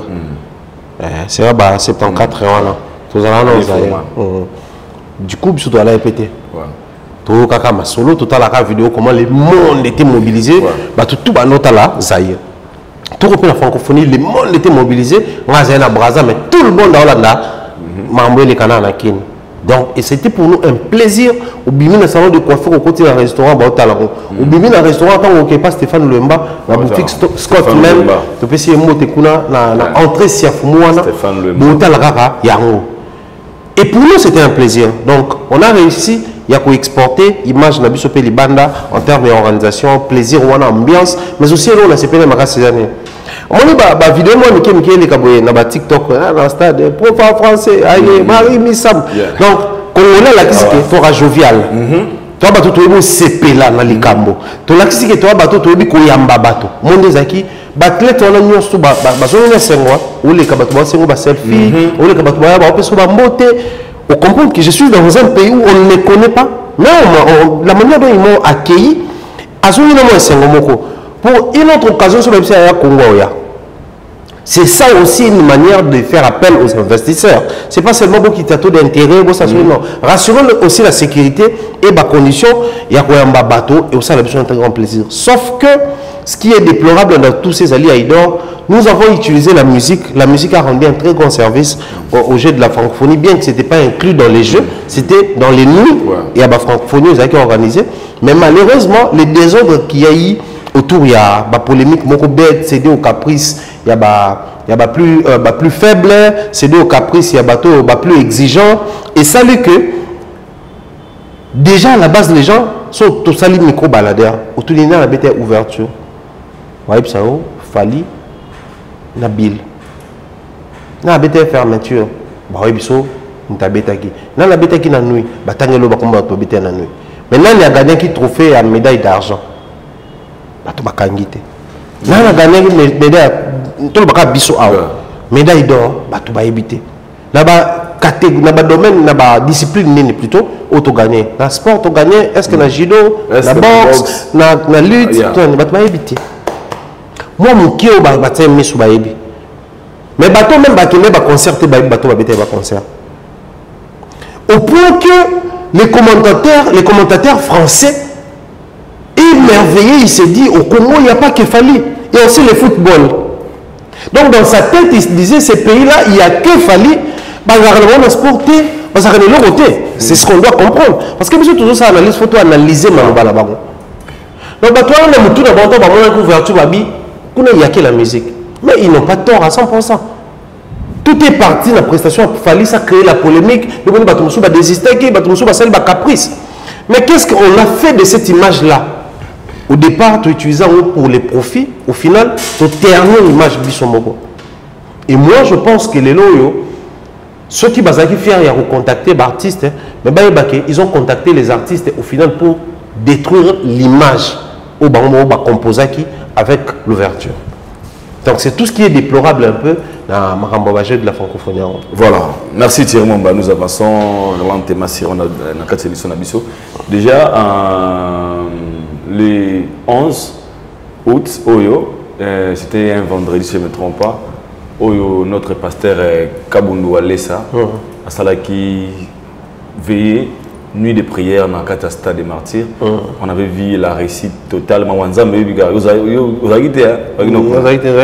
c'est là bas soixante-quatorze ans tu as un Zaïre du coup tu dois la répéter tout kaka masolo tout à la vidéo comment le monde était mobilisé bah tout tout bah notre là Zaïre tout le la francophonie le monde était mobilisé on a na Brazza mais tout le monde dans là mambo les canards na kin donc et c'était pour nous un plaisir au bimi na salon de coiffure au côté d'un restaurant bah au talon au bimi na restaurant tant au pas Stéphane Lemba la boutique Scott même tu peux essayer moté kuna na na entrée siafumuana Stéphane Lemba au talaka yango et pour nous c'était un plaisir donc on a réussi il y a qu'à exporter image na biso pe libanda en termes d'organisation plaisir ou ambiance mais aussi on a sepé na ces années on y ba ba vidéo moi mike mike les kaboye na ba TikTok na stade prof français aïe Marie Missam donc congolais la kisike tora jovial toi bato to ebo sepé là na likambo to la kisike toi bato to bi ko yamba bato monde zaki batlet on a nyonso ba ba zo na sengwa ou les kabato ba sengwa ba selfie ou les kabato ba ba peso ba mbote. On comprend que je suis dans un pays où on ne les connaît pas. Mais on, on, la manière dont ils m'ont accueilli, pour une autre occasion, c'est ça aussi une manière de faire appel aux investisseurs. Ce n'est pas seulement pour qu'ils aient taux d'intérêt, non. Rassurons aussi la sécurité et les conditions. Il y a un bateau et aussi la besoin d'un grand plaisir. Sauf que ce qui est déplorable dans tous ces alliés Aïdor, nous avons utilisé la musique. La musique a rendu un très grand service au, au jeu de la francophonie, bien que ce n'était pas inclus dans les jeux, c'était dans les nuits. Ouais. Et à la francophonie, ils ont organisé. Mais malheureusement, les désordres qu'il y a eu autour, il y a la polémique, beaucoup bête, cédé au caprice, il y a bah, il y a bah plus, euh, bah plus faible, cédé au caprice, il y a bateau bah plus exigeant. Et ça fait que déjà à la base, les gens sont tous salés micro-baladeurs. Autour de la bête ouverture. Ouais, ça Fali. Nabil. Na bête fermeture. Bah oui, biso, n'ta bête qui. Na la bête qui na nuit. Bah tangelo ba combat to bête na nuit. Maintenant il y a gagné qui trophée à médaille d'argent. Bah to ba kangité. Na la gagné médaille tout le baka biso awa. Médaille d'or, bah to ba éviter. Là bas catégorie, na ba domaine, na ba discipline nene plutôt auto gagné. Na sport to gagné, est-ce que na judo, na boxe, na na lutte, bah to ba éviter. Moi mon kio ba batin misu ba yebi mais bateau même bakene ba concerter ba bateau ba bete ba concert au point que les commentateurs les commentateurs français émerveillés ils se disent au Congo il n'y a pas que Fali il y a aussi le football donc dans sa tête il se disait ces pays là il n'y a que Fali ba garnement sporté parce que le côté c'est ce qu'on doit comprendre parce que monsieur toujours ça analyse faut analyser maloba là bas donc bateau on a mutu na banto ba mona couverture babi il n'y a que la musique. Mais ils n'ont pas tort à cent pour cent. Tout est parti de la prestation. Il fallait ça créer la polémique. Le monde va désister, il va caprice. Mais qu'est-ce qu'on a fait de cette image-là? Au départ, tu utilisais pour les profits. Au final, tu termines l'image Bissomoko. Et moi, je pense que les loyaux, ceux qui vont faire, ils ont contacté les artistes. Mais ils ont contacté les artistes au final pour détruire l'image au composé avec l'ouverture. Donc c'est tout ce qui est déplorable un peu dans Marambobagé de la francophonie. Voilà, merci Thierry Momba. Nous avançons lentement sur la carte de Nabiso. Déjà, euh, les onze août, Oyo, euh, c'était un vendredi si je ne me trompe pas, où notre pasteur Kabundu Alessa a ça qui veillait nuit de prière dans le stade des martyrs. On avait vu la réussite totale. Vous avez vu, vous avez vu, vous avez vu, vous avez vu,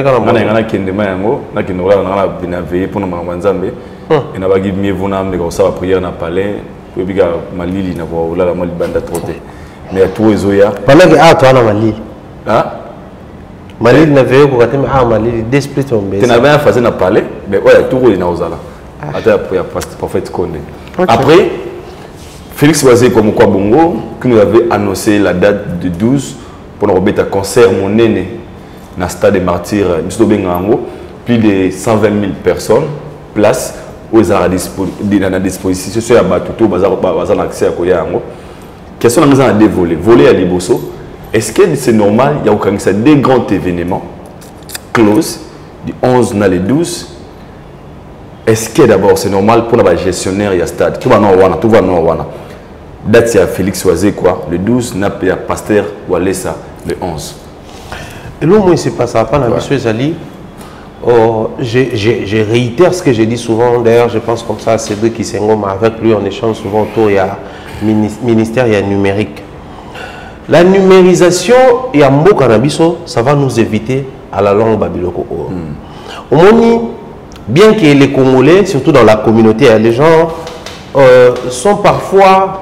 mais à tout Ezoya. Pendant que ah toi na Malili. Hein? Malili na veille ko katem ah Malili d'esprit tombé. Tu n'avais pas fait na parler, mais ouais tout est na Ozala. Attends pour le prophète Condé. Après Félix Wazé comme quoi Bongo qui nous avait annoncé la date de douze pour nous remettre un concert mon aîné dans le stade des martyrs Misto Bengango, plus de cent vingt mille personnes, place aux à la disposition sur la Batuto bazar bazar accès à Koyango. Question de à dévoler, voler à Liboso. Est-ce que c'est normal, il y a aucun ça des grands événements close du onze na le douze. Est-ce que d'abord c'est normal pour la gestionnaire il y a stade tout va non wana tout va non wana. Date il y a Félix Wazé quoi le douze n'a pas pasteur Walesa le onze. Et là moi c'est pas ça pas dans monsieur Zali. Oh, je réitère ce que j'ai dit souvent d'ailleurs je pense comme ça à Cédric Kisengom avec lui on échange souvent autour il y a ministère il y a numérique. La numérisation et à Mbo Cannabiso, ça va nous éviter à la langue babiloko. Mm. Au moins, bien que les Congolais, surtout dans la communauté, les gens euh, sont parfois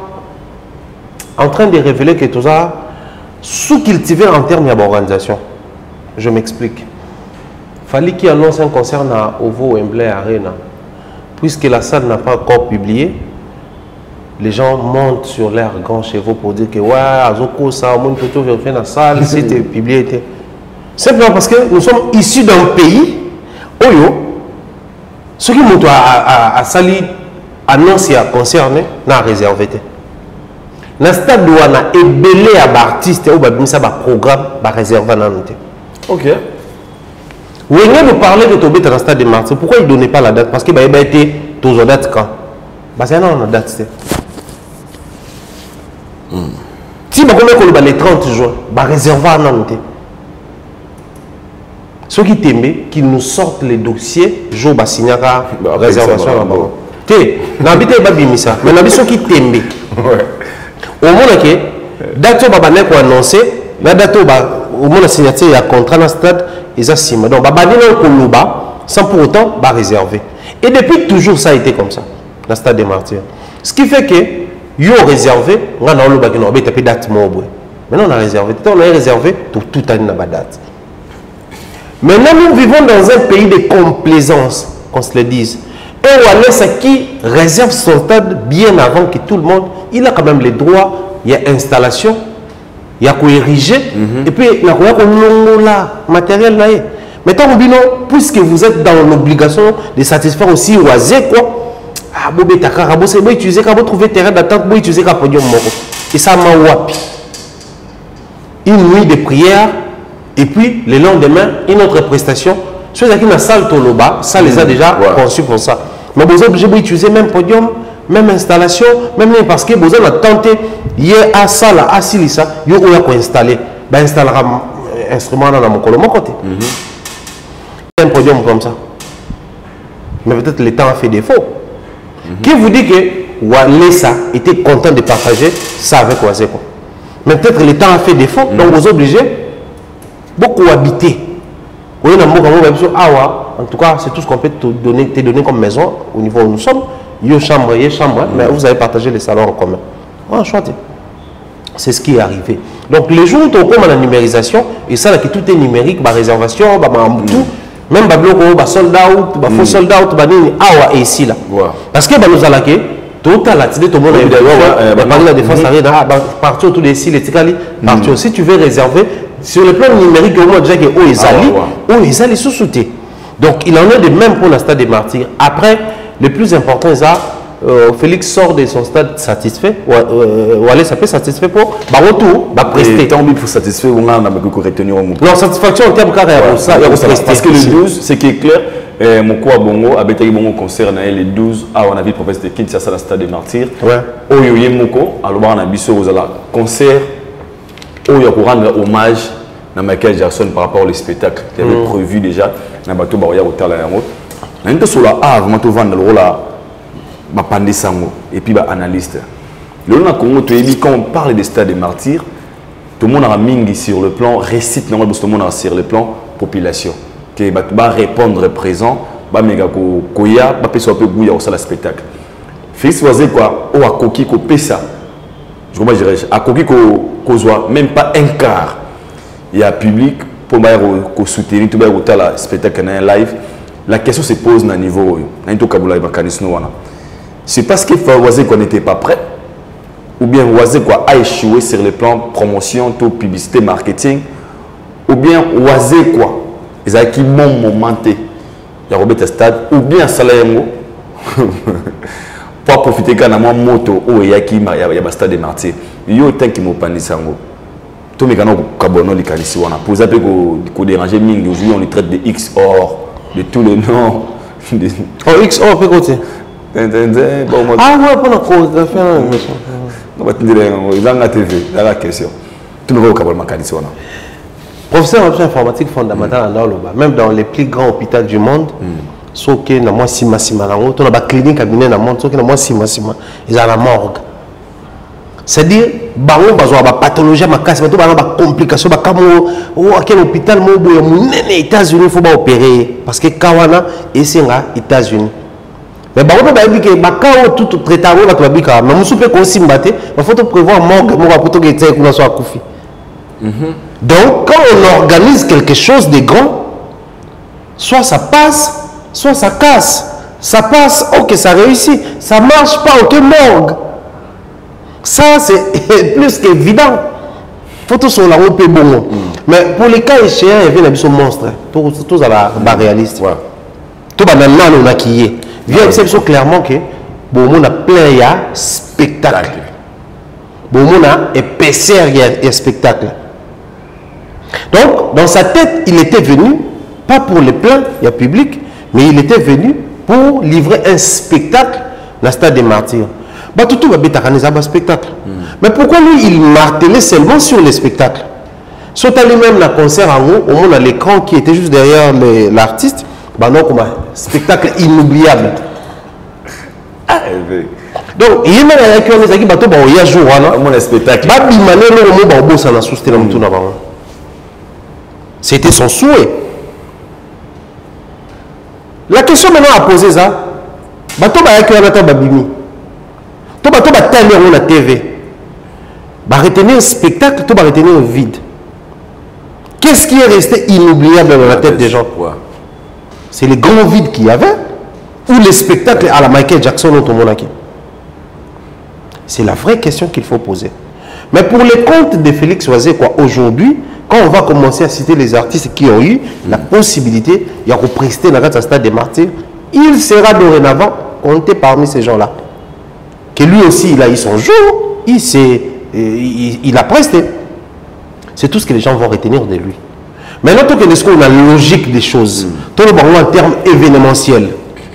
en train de révéler que tout ça sous-cultivé en termes d'organisation. Je m'explique. Il fallait qu'il annonce un concert à Ovo Wembley Arena. Puisque la salle n'a pas encore publié, les gens montent sur leurs grands chevaux pour dire que ouais, Azoko, ça, au monde plutôt fait dans la salle, c'était publié. Simplement parce que nous sommes issus d'un pays où ceux qui montent à Sali annonce à concerné n'a réservé. Dans le stade où on a ébélé à l'artiste ou à programme réservé à noté. Ok. Vous venez nous parler de Tobé dans le stade de Marseille. Pourquoi il ne donnait pas la date? Parce qu'il a été tous aux dates quand? Parce que non, on a date. Si vous avez les trente juin, vous réservé à Nantes. Ceux qui t'aiment, qu'ils nous sortent les dossiers, je vais signer la réservation là-bas. Tu sais, n'habitez pas bien ça, mais n'habitez ceux qui t'aiment. Au moins, date où vous avez annoncé, la date où vous avez signé un contrat dans le stade, ils ont signé. Donc, vous avez dit sans pour autant réserver. Et depuis toujours, ça a été comme ça, dans le stade des martyrs. Ce qui fait que, yo réservé, on a une date. Maintenant, on a réservé. On a réservé pour tout année la date. Maintenant, nous vivons dans un pays de complaisance, qu'on se le dise. Et Walesa qui réserve son stade bien avant que tout le monde, il a quand même les droits, il y a installation, il y a quoi ériger, et puis il y a quoi la matériel là. Maintenant, puisque vous êtes dans l'obligation de satisfaire aussi Oazé, quoi. Ah, vous pouvez utiliser quand vous trouvez terrain d'attente, vous utiliser quand podium moko. Et ça m'a wapi. Une nuit de prière, et puis le lendemain, une autre prestation. Ceux qui ont la salle Toloba, ça les a déjà ouais. conçus pour ça. Mais vous êtes obligé d'utiliser même podium, même installation, même parce que vous avez tenté, hier à salle, à Silissa, vous avez installé. Vous installez un instrument dans mon côté. Un podium comme ça. Mais peut-être le temps a fait défaut. Mm-hmm. Qui vous dit que Walesa était content de partager ça avec Oazé. Mais peut-être le temps a fait défaut, mm-hmm. donc vous êtes obligé beaucoup habiter. En tout cas, c'est tout ce qu'on peut te donner, te donner comme maison au niveau où nous sommes. Il y a une chambre, il y a une chambre, mm-hmm. mais vous avez partagé les salons en commun. Oh, chouette. C'est ce qui est arrivé. Donc les jours où tu as la numérisation, et ça, là, que tout est numérique, ma réservation, ma tout. Même les blocs, les soldats, les faux soldats, les ici là. Parce que nous allons tout à la télé, tout le monde a la défense partout autour des sites, les ticali, partout. Si tu veux réserver, sur le plan numérique, au moins déjà que où ils allaient, où ils allaient sous-souter. Donc il en est de même pour le stade des martyrs. Après, le plus important, c'est ça. Euh, Félix sort de son stade satisfait, ou euh, allez, ça peut satisfait pour bah, retour, bah, prester. Tant mieux pour satisfait, on a retenir au non, satisfaction en termes carré, ça, parce que le douze, ce qui est clair, euh, mon quoi bongo, avec un bon concert, le douze, à on a vu le professeur de Kinshasa, le stade des martyrs. Ouais. Au Yoye Moko, alors on a vu ce concert, où il y a pour rendre hommage dans Michael Jackson par rapport au spectacle. Il avait mm. prévu déjà dans le bateau Baroya au Talayango. Maintenant, sur la A, vraiment, tu vas dans le rôle là, Bapande Sango, et puis bah, analyste. Le Congo, quand on parle des stades des martyrs, tout le monde a mis sur le plan, récite, tout le monde a sur le plan population. Qui va répondre présent, va méga koya, va péso peu bouilla au salle spectacle. Félix Oisé quoi, ou à Koki ko pesa. Je comment dirais à Koki ko kozwa même pas un quart. Il y a public pour ba ko soutenir tout ba ko la spectacle en live. La question se pose na niveau na to kabula ba kanisno wana. C'est parce que Oisé qu'on n'était pas prêt ou bien Oisé quoi a échoué sur le plan promotion, tout publicité, marketing ou bien Oisé quoi ils ont qui bon momenté. Il y a Robert Stade ou bien Salayengo pour profiter quand on a moto ou il y a qui il y a un stade de martyrs. Il y a autant qui m'ont pas dit ça. Tout mes canaux cabono les canisi wana. Pour ça que déranger mingi aujourd'hui on les traite de X or de tous les noms. Oh X or peut côté. Ah ouais pour la chorégraphie. On va te dire dans la T V dans la question. Tout le monde cabono canisi wana. Professeur en informatique fondamentale dans le bas, même dans les plus grands hôpitaux du monde, sauf que dans moi sima sima dans l'autre, dans la clinique cabinet dans le monde, sauf que dans moi sima sima, ils ont la morgue. C'est-à-dire, baron bazo ba pathologie ma casse, bato ba ba complication, ba kamo ou à quel hôpital mo boya munene États-Unis faut ba opérer parce que kawana et c'est là États-Unis. Mais baron ba dit que ba kao tout traitement ba to bika, mais musu pe ko simbate, il faut prévoir morgue mo ba poto que tse kuna so akufi. Donc, quand on organise quelque chose de grand, soit ça passe, soit ça casse. Ça passe, ok, ça réussit. Ça marche pas, ok, morgue. Ça, c'est plus qu'évident. Faut tout sur la route, bon. Mm. Mais pour les cas échéants, il y avait des monstres. Tout ça va réaliste. Tout va maintenant, on a qui est. Viens exception clairement que bon, on a plein de spectacles. Bon, on a épaisseur et spectacle. Donc, dans sa tête, il était venu, pas pour les plans, il y a public, mais il était venu pour livrer un spectacle dans le stade des martyrs. Bah, tout va bien un spectacle. Mm. Mais pourquoi lui, il martelait seulement sur les spectacles? Soit allé même dans le concert en haut, au moins à l'écran qui était juste derrière l'artiste, bah non, comme un spectacle inoubliable. Ah, donc, il y a même qui ont dit que il y a un jour, un spectacle. Bah, il m'a dit que le mot ça n'a sousté dans tout avant. C'était son souhait. La question maintenant à poser ça, bato ba yaki wana ta babimi. To bato ba tenir na T V. Ba retenir un spectacle, to ba retenir un vide. Qu'est-ce qui est resté inoubliable dans la tête des gens? C'est les grands vides qu'il y avait ou les spectacles à la Michael Jackson au Tomonaki? C'est la vraie question qu'il faut poser. Mais pour les comptes de Félix Oisé, quoi, aujourd'hui, quand on va commencer à citer les artistes qui ont eu la possibilité de prester dans le stade des martyrs, il sera dorénavant compté parmi ces gens-là. Que lui aussi, il a eu son jour, il, il, il a presté. C'est tout ce que les gens vont retenir de lui. Maintenant, tout ce qu'on a la logique des choses, tout le monde en termes événementiels.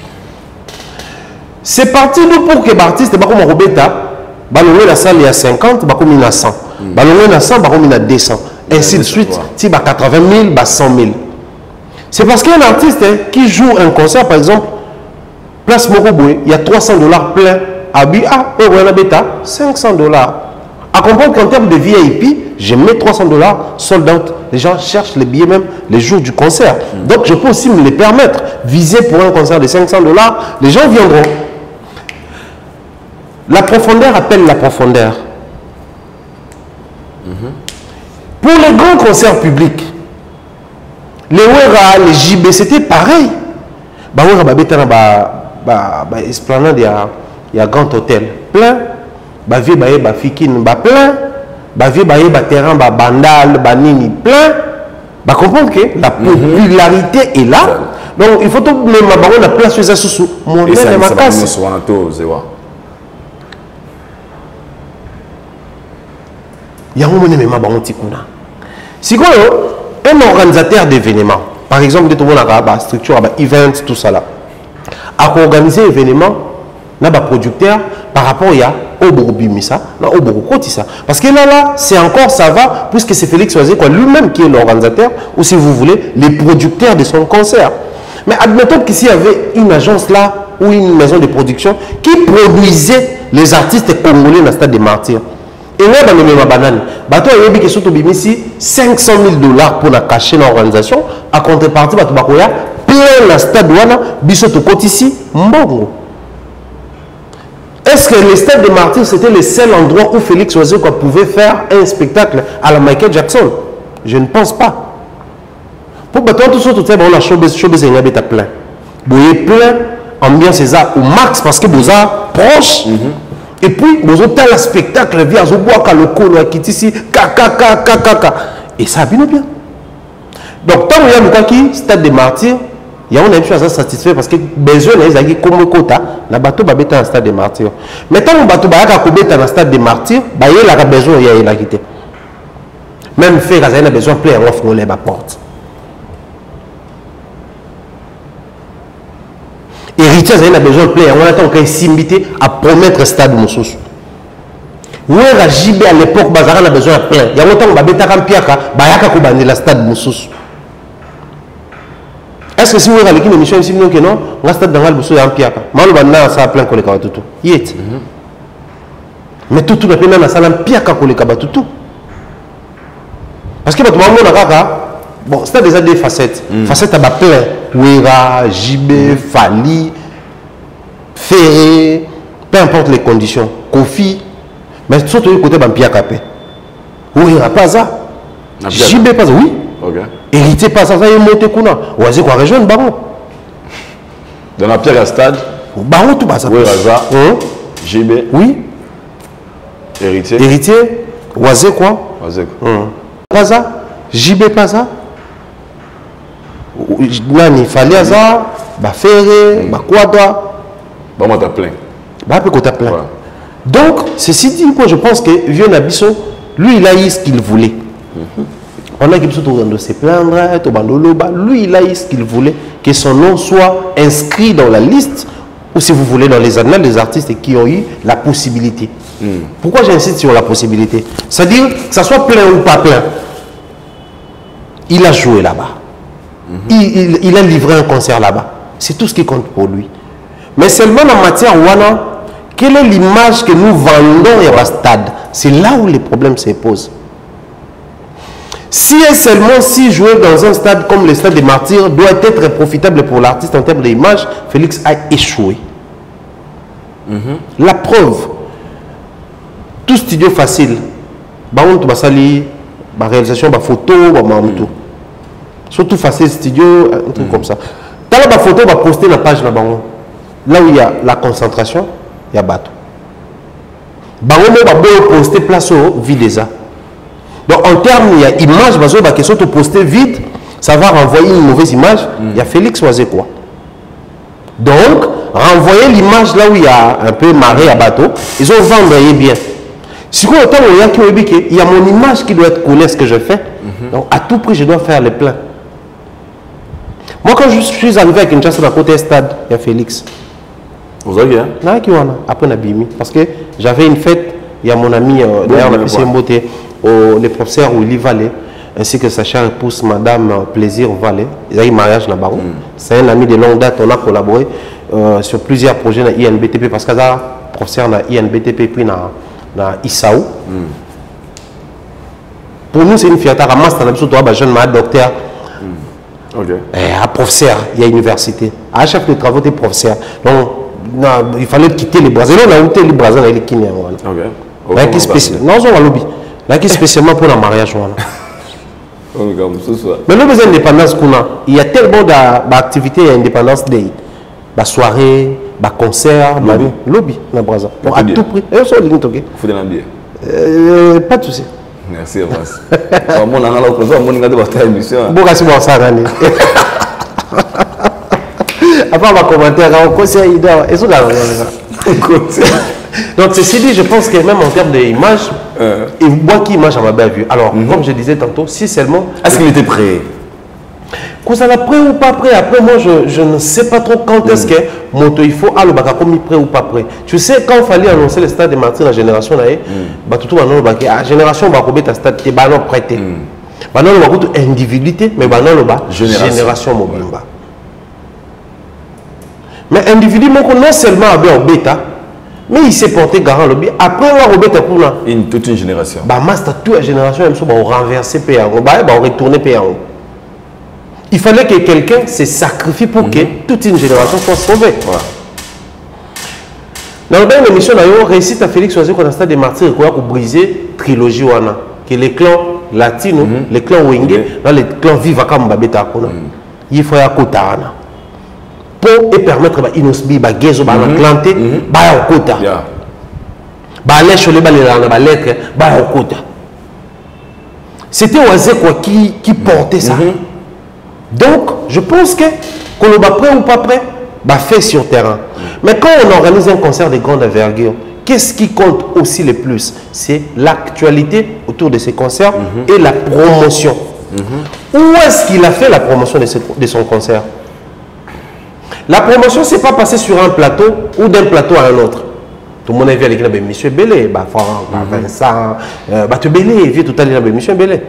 C'est parti nous pour que l'artiste, comme Robeta, balongé la salle il y a cinquante, balongé il y a cent. Balongé il y a cent, balongé il y a deux cents. Ainsi de suite, si bah quatre-vingt mille, bah cent mille. C'est parce qu'il y a un artiste hein, qui joue un concert, par exemple, Place Moroboué, il y a trois cents dollars plein. À B A, et on a bêta, cinq cents dollars. À comprendre qu'en termes de V I P, je mets trois cents dollars sold out. Les gens cherchent les billets même les jours du concert. Mm. Donc je peux aussi me les permettre. Viser pour un concert de cinq cents dollars, les gens viendront. La profondeur appelle la profondeur. Mm-hmm. Pour les grands concerts publics, les Wera, les J B, c'était pareil. Bah, Wera, bah, bêta, bah, bah, bah, esplanade, il y a. Il y a un grand hôtel plein, bah vie bah bah fikine bah plein, bah vie bah bah terrain bah bandal bah nini plein, bah comprendre que la popularité est là. Donc il faut tout même bah on a place sur ça sous mon et ça ma casse. Il y a un moment même bah on tikuna. Si quoi un organisateur d'événements, par exemple de tout le monde a bah structure bah event tout ça là, à organiser événement. na ba producteur par rapport à Oboro Bimisa, na Oboro Kotisa. Parce que là, là, c'est encore, ça va, puisque c'est Félix Oisé, quoi, lui-même qui est l'organisateur, ou si vous voulez, les producteurs de son concert. Mais admettons qu'ici, il y avait une agence là, ou une maison de production, qui produisait les artistes congolais dans le stade des Martyrs. Et là, dans le même banane, bateau a dit que surtout Bimisi, cinq cent mille dollars pour la cacher dans l'organisation, à contrepartie, bateau Bakoya, plein le stade ouana, bisoto Kotisi, mbongo. Est-ce que le stade des Martyrs, c'était le seul endroit où Félix Oisé pouvait faire un spectacle à la Michael Jackson? Je ne pense pas. Pour battre tout ça, tout ça, on a showbiz, showbiz et a plein. Vous avez plein, ambiance c'est ça, au max parce que vous êtes proche. Et puis, vous avez un spectacle, via Zoboaka, le colo, qui ici, kaka, kaka, kaka. Et ça a bien bien. Donc, tant qu'il y a un stade des Martyrs, il y a une chose à satisfaire parce que besoin les amis comme quota na bateau ba beta un stade des Martyrs. Mais tant bateau ba ka kobeta na stade des Martyrs, ba il a besoin il y a il a quitté. Même fait quand il a besoin plein on offre les ba porte. Héritier il a besoin plein on attend qu'il s'inviter à promettre stade Moussous. Ouais la J B à l'époque bazara a besoin plein. Il y a longtemps ba beta kan piaka ba yaka ko bandi la stade Moussous. Est-ce que si vous avez une émission ici, non, on va stade dans le bousseau et en piaka. Malo bana ça plein qu'on les tout tout. Yet. Mais tout tout le même ça en piaka qu'on les tout tout. Parce que votre maman n'a pas bon, c'est déjà des facettes. Facettes à bas plein. Ouera, J B, Fali, Ferré, peu importe les conditions. Kofi, mais surtout côté ban piaka pe. Ouera pas ça. J B pas ça, oui. Ok. Héritier pas ça, ça y est monté kuna. Oisé quoi rejoindre baron. Dans la pierre à stade. Baron tout pas ça. Oui, Raza. J B. Oui. Héritier. Héritier. Oisé quoi. Oisé quoi. Pas ça. J B pas ça. Nani fallait ça. Bah Ferré. Bah Quadra. Bah moi t'as plein. Bah peu qu'on t'a plein. Donc ceci dit quoi je pense que Vieux Nabiso lui il a eu ce qu'il voulait. On a qui de se plaindre, lui il a eu ce qu'il voulait, que son nom soit inscrit dans la liste, ou si vous voulez dans les annales des artistes qui ont eu la possibilité. Mm. Pourquoi j'insiste sur la possibilité? C'est-à-dire que ça soit plein ou pas plein. Il a joué là-bas. Mm-hmm. il, il, il a livré un concert là-bas. C'est tout ce qui compte pour lui. Mais seulement en matière Wana, quelle est l'image que nous vendons à stade? C'est là où les problèmes se posent. Si et seulement si jouer dans un stade comme le stade des Martyrs doit être profitable pour l'artiste en termes d'image, Félix a échoué. Mm-hmm. La preuve, tout studio facile, bah on va salir, bah réalisation, bah photo, bah tout. Surtout facile studio, un truc mm. comme ça. T'as la photo, bah poster la page là-bas. Là où il y a la concentration, il y a bateau. Bah on va poster place au vide ça. Donc en termes, il y a image, bah question de poster vide, ça va renvoyer une mauvaise image. Mm. Il y a Félix Oisé quoi. Donc, renvoyer l'image là où il y a un peu marée à bateau, ils ont vendu bien. Si vous autant il y a mon image qui doit être collée à ce que je fais, mm-hmm. donc à tout prix je dois faire le plein. Moi quand je suis arrivé avec une chasse à côté stade, il y a Félix. Vous avez bien? Non, qui on a après on a bimi parce que j'avais une fête, il y a mon ami euh, d'ailleurs on a fait une beauté. Au, le professeur Willy Vallée, ainsi que sa chère épouse Madame Plaisir Vallée. Ils ont eu un mariage là-bas. Mm. C'est un ami de longue date, on a collaboré euh, sur plusieurs projets dans I N B T P parce que ça, professeur dans I N B T P puis dans, dans Issaou. Mm. Pour nous, c'est une fierté. À Master, on a un jeune docteur. Mm. Okay. Et à professeur, il y a université. À chef de travaux, tu professeur. Donc, non, il fallait quitter les Brésiliens. On a quitté les Brésiliens et les Kenyans. Okay. Okay. Spécial. Non, on va lobby. Là, qui spécialement pour le mariage. Mais le besoin d'indépendance qu'on a, il y a tellement d'activités à indépendance day. Bah soirée, bah concert, bah lobby dans Brazza. Bon, à tout prix. Et ça, il faut de l'ambiance. Euh, pas de souci. Merci Avance. Mon ana la cause, mon ingade bata émission. Bon, merci pour ça, Rani. Après, ma commentaire, on conseille idée. Et ça, là, donc, ceci dit, je pense que même en termes d'image, euh. et moi qui image à ma belle vue. Alors, mm-hmm. comme je disais tantôt, si seulement. Est-ce qu'il était prêt? Quand ça va prêt ou pas prêt, après moi je, je ne sais pas trop quand est-ce que moto il faut aller baka comme prêt ou pas prêt. Tu sais quand il fallait annoncer le stade de Martyrs la génération là, bah tout le monde baka ah génération va combien ta stade t'es ballon prêté. Bah non le bako individualité mais bah non le bas génération mobimba. Mais individu non seulement a bien au bêta mais il s'est porté garant le bien après on va au bêta pour là. Une toute une génération. Bah master toute la génération même ça va renverser payant, bah va retourner payant. Il fallait que quelqu'un se sacrifie pour mm-hmm. que toute une génération soit sauvée. Voilà. Dans la dernière émission, on a réussi à Félix Oazé qu'on a stade des martyrs pour briser la trilogie wana. Que les clans latinos, mm-hmm. les clans Wenge, okay. dans les clans vivent comme Babeta Kona. Il faut y avoir Kotana. Pour permettre à Inosbi, à Gezo, à Atlanté, à Kota. À l'échelle, à lettre, à Kota. C'était Oazé qui, qui portait ça. Mm-hmm. Donc, je pense que, qu'on va prêt ou pas prêt, bah fait sur terrain. Mais quand on organise un concert de grande envergure, qu'est-ce qui compte aussi le plus? C'est l'actualité autour de ces concerts mm-hmm. et la promotion. Mm-hmm. Où est-ce qu'il a fait la promotion de, ce, de son concert? La promotion, c'est pas passer sur un plateau ou d'un plateau à un autre. Tout le monde a vu avec M. Bélé, bah, Franck, bah, Vincent, euh, bah, tu Bélé, vu tout à l'heure avec M. Bélé.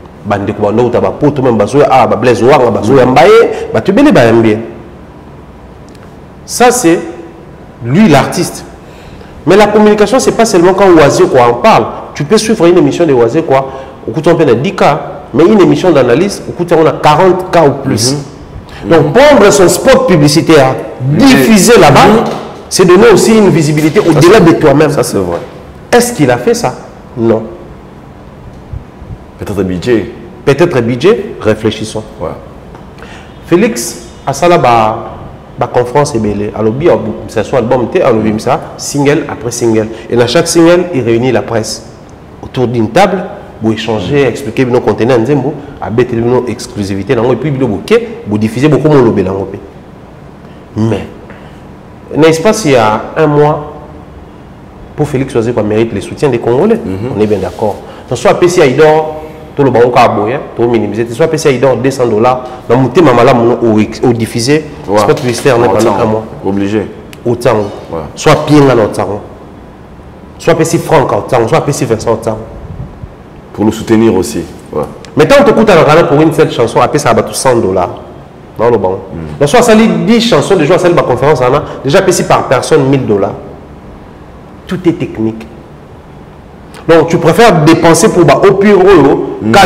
Ça c'est lui l'artiste. Mais la communication c'est pas seulement quand Oazé quoi en parle. Tu peux suivre une émission de Oazé quoi, au coût on peut dix cas, mais une émission d'analyse au coût on a quarante cas ou plus. Mm-hmm. Donc prendre son spot publicitaire, mm-hmm. diffuser là-bas, mm-hmm. c'est donner aussi une visibilité au-delà de toi-même. Ça c'est vrai. Est-ce qu'il a fait ça? Non. Peut-être budget. Peut-être budget, réfléchissons. Ouais. Félix, à ça là, la conférence est belle. Alors, c'est son album, on ça, single après single. Et dans chaque single, il réunit la presse autour d'une table pour échanger, expliquer nos contenus, à mettre nos exclusivités, et puis pour diffuser beaucoup de lobby. Mais, n'est-ce pas s'il y a un mois, pour Félix Oazé, qu'on mérite le soutien des Congolais? Mm-hmm. On est bien d'accord. Donc, soit P C I dort, tout le banc carboyé, tout minimiser. Soit P C I dort deux cents dollars, dans mon thème, au diffusé, c'est pas publicitaire pendant un mois. Obligé. Autant. Ouais. Soit Pierre en autant. Soit P C Franck autant, soit P C Vincent autant. Pour nous soutenir aussi. Ouais. Maintenant, on te coûte à la pour une seule chanson, après ça va tout cent dollars. Dans le banc. Mm. Donc, soit ça lit dix chansons, déjà, ça lit ma conférence, déjà P C par personne mille dollars. Tout est technique. Donc tu préfères dépenser pour bah, au pire euro, quand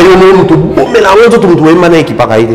il y a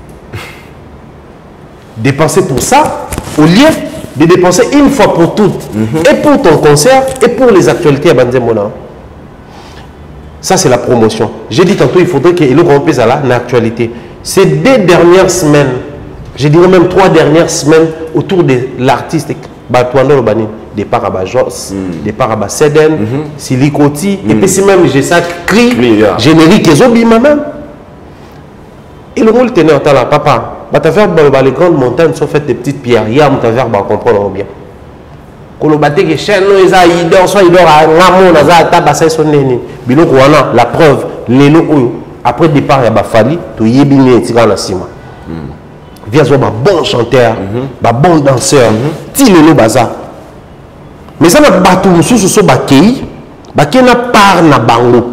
dépenser pour ça, au lieu de dépenser une fois pour toutes, mm-hmm. et pour ton concert, et pour les actualités à Banzemona. Ça c'est la promotion. J'ai dit tantôt, il faudrait qu'il y ait une actualité. Ces deux dernières semaines, je dirais même trois dernières semaines, autour de l'artiste, Batouando Lobani. Départ à Bajos, mm. départ à Baseden, mm-hmm. Silikoti, mm. et puis si même j'ai ça cri, yeah. générique, et zobi même. Et le rôle tenait en temps là, papa, bah, faire les grandes montagnes sont faites des petites pierres, il y a un faire bah, comprendre bien. Quand on battait les chaînes, ils ont idée, soit ils ont un amour, ils ont tabassé son nez. Bilo Kouana, la preuve, les lots, après le départ, il y a Bafali, tu y es bien, tu es dans la cima. Viens, un bon chanteur, un bon danseur, tu es le bazar. Mais ça n'a pas tout sous ce bakei, bakei n'a pas na bango.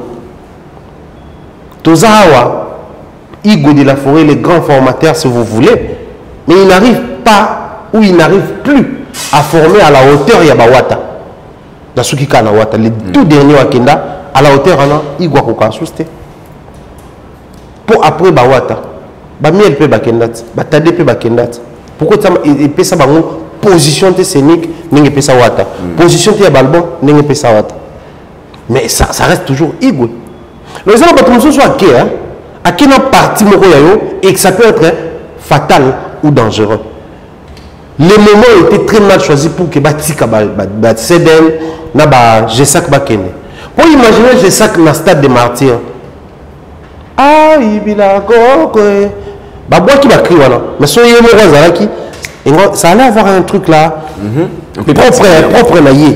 Tozawa, Igo de la Forêt, les grands formateurs si vous voulez, mais il n'arrive pas ou il n'arrive plus à former à la hauteur Yabawata. Dans ce qui est à Wata, les tout derniers Wakenda, à la hauteur Igo Koka Souste. Pour après Bawata, Bamiel pe Bakendat, Batade pe Bakendat. Pourquoi il peut ça bango? Position scénique, n'est pas ça wata. Position de balbon, n'est pas ça wata. Mais ça, ça reste toujours Igo. Les gens ne soit qui hein, à quelle partie et que ça peut être fatal ou dangereux. Les moments étaient très mal choisis pour que Batika Sedel na ba Gesak Bakene. Pour imaginer Gesak na stade des martyrs. Ah, il bila go ba bois qui va crier voilà. Mais soyez moi qui ça allait avoir un truc là, mm-hmm. propre, propre naïe.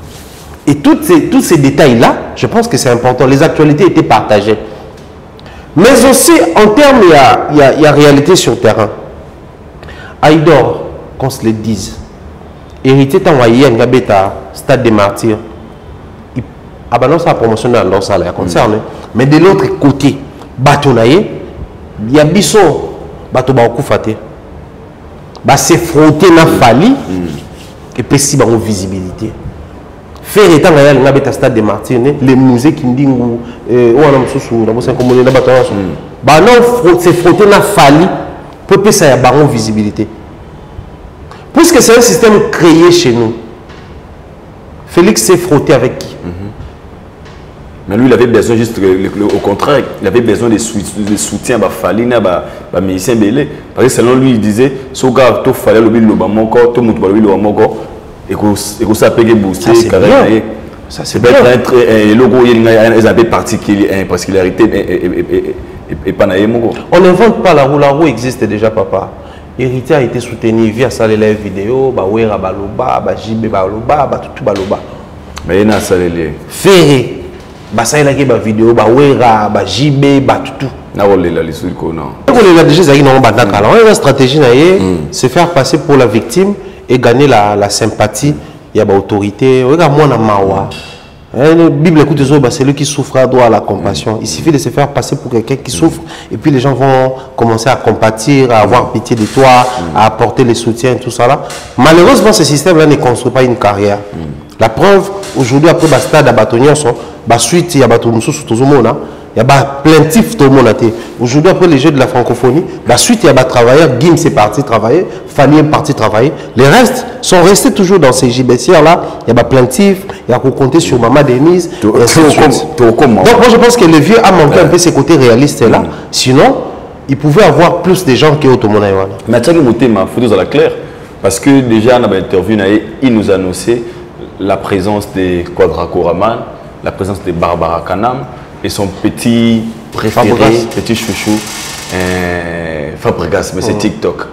Et toutes ces, tous ces détails-là, je pense que c'est important. Les actualités étaient partagées. Mais aussi, en termes, il y a, il y a, il y a réalité sur le terrain. Aïdor, qu'on se le dise, hérité tant voyé un gabeta, stade des martyrs. Ah ben non, ça a promotion dans ça, là, concerné. Mais de l'autre côté, batonaye, il y a biso, bato ba okufate. Bah c'est frotter na fali, et puis si ba visibilité. Faire étant réel, on a bêta stade des martyrs, les musées qui me disent, ou on a un sous, on a un communauté de bateau. Bah non, c'est frotter na fali, pour que ça ait baron visibilité. Puisque c'est un système créé chez nous, Félix s'est frotté avec qui? Mais lui, il avait besoin juste, le, le, au contraire, il avait besoin de, sou, de soutien, bah, Falina, bah, bah, musicien belé. Parce que selon lui, il disait, ce gars, tout fallait le le bas mon corps, tout le monde le le mon corps, et que ça peut booster, carrément. Ça c'est bien. Le logo, il y a un peu particulier, particularité, et pas naïe mon corps. On n'invente pas la roue, la roue existe déjà, papa. Héritier a été soutenu via sa live vidéo, bah, Wera Baloba, bah, J B Baloba, bah, tout Baloba. Mais il y a ça, les Ferré. Bah ça il a une vidéo bah Wera bah J B bah tout na on les sur le non on les déjà non bah d'accord alors la stratégie c'est faire passer pour la victime et gagner la, la sympathie il y a bah autorité regarde moi na mawa la Bible écoute bah celui qui souffre a droit à la compassion. Il suffit de se faire passer pour quelqu'un qui souffre et puis les gens vont commencer à compatir, à avoir pitié de toi, à apporter les soutiens tout ça là. Malheureusement ce système là ne construit pas une carrière. La preuve, aujourd'hui, après le stade à Batonion, suite, il y a tout le monde, il y a plaintif tout le monde. Aujourd'hui, après les Jeux de la francophonie, suite, il y a travailleurs, Gim c'est parti travailler, Fanny est parti travailler. Les restes sont restés toujours dans ces J B C là. Il y a plaintif, il y a qu'on compter sur Maman Denise. Donc, moi, je pense que le vieux a manqué un peu ces côtés réalistes là. Sinon, il pouvait avoir plus de gens qui ont tout le monde. Mais tu as dit, ma photo dans la claire. Parce que déjà, dans l'interview, il nous a annoncé la présence de Quadraco Raman, la présence de Barbara Kanam et son petit préféré, Fabregas. Petit chouchou, euh, Fabregas, mais c'est TikTok.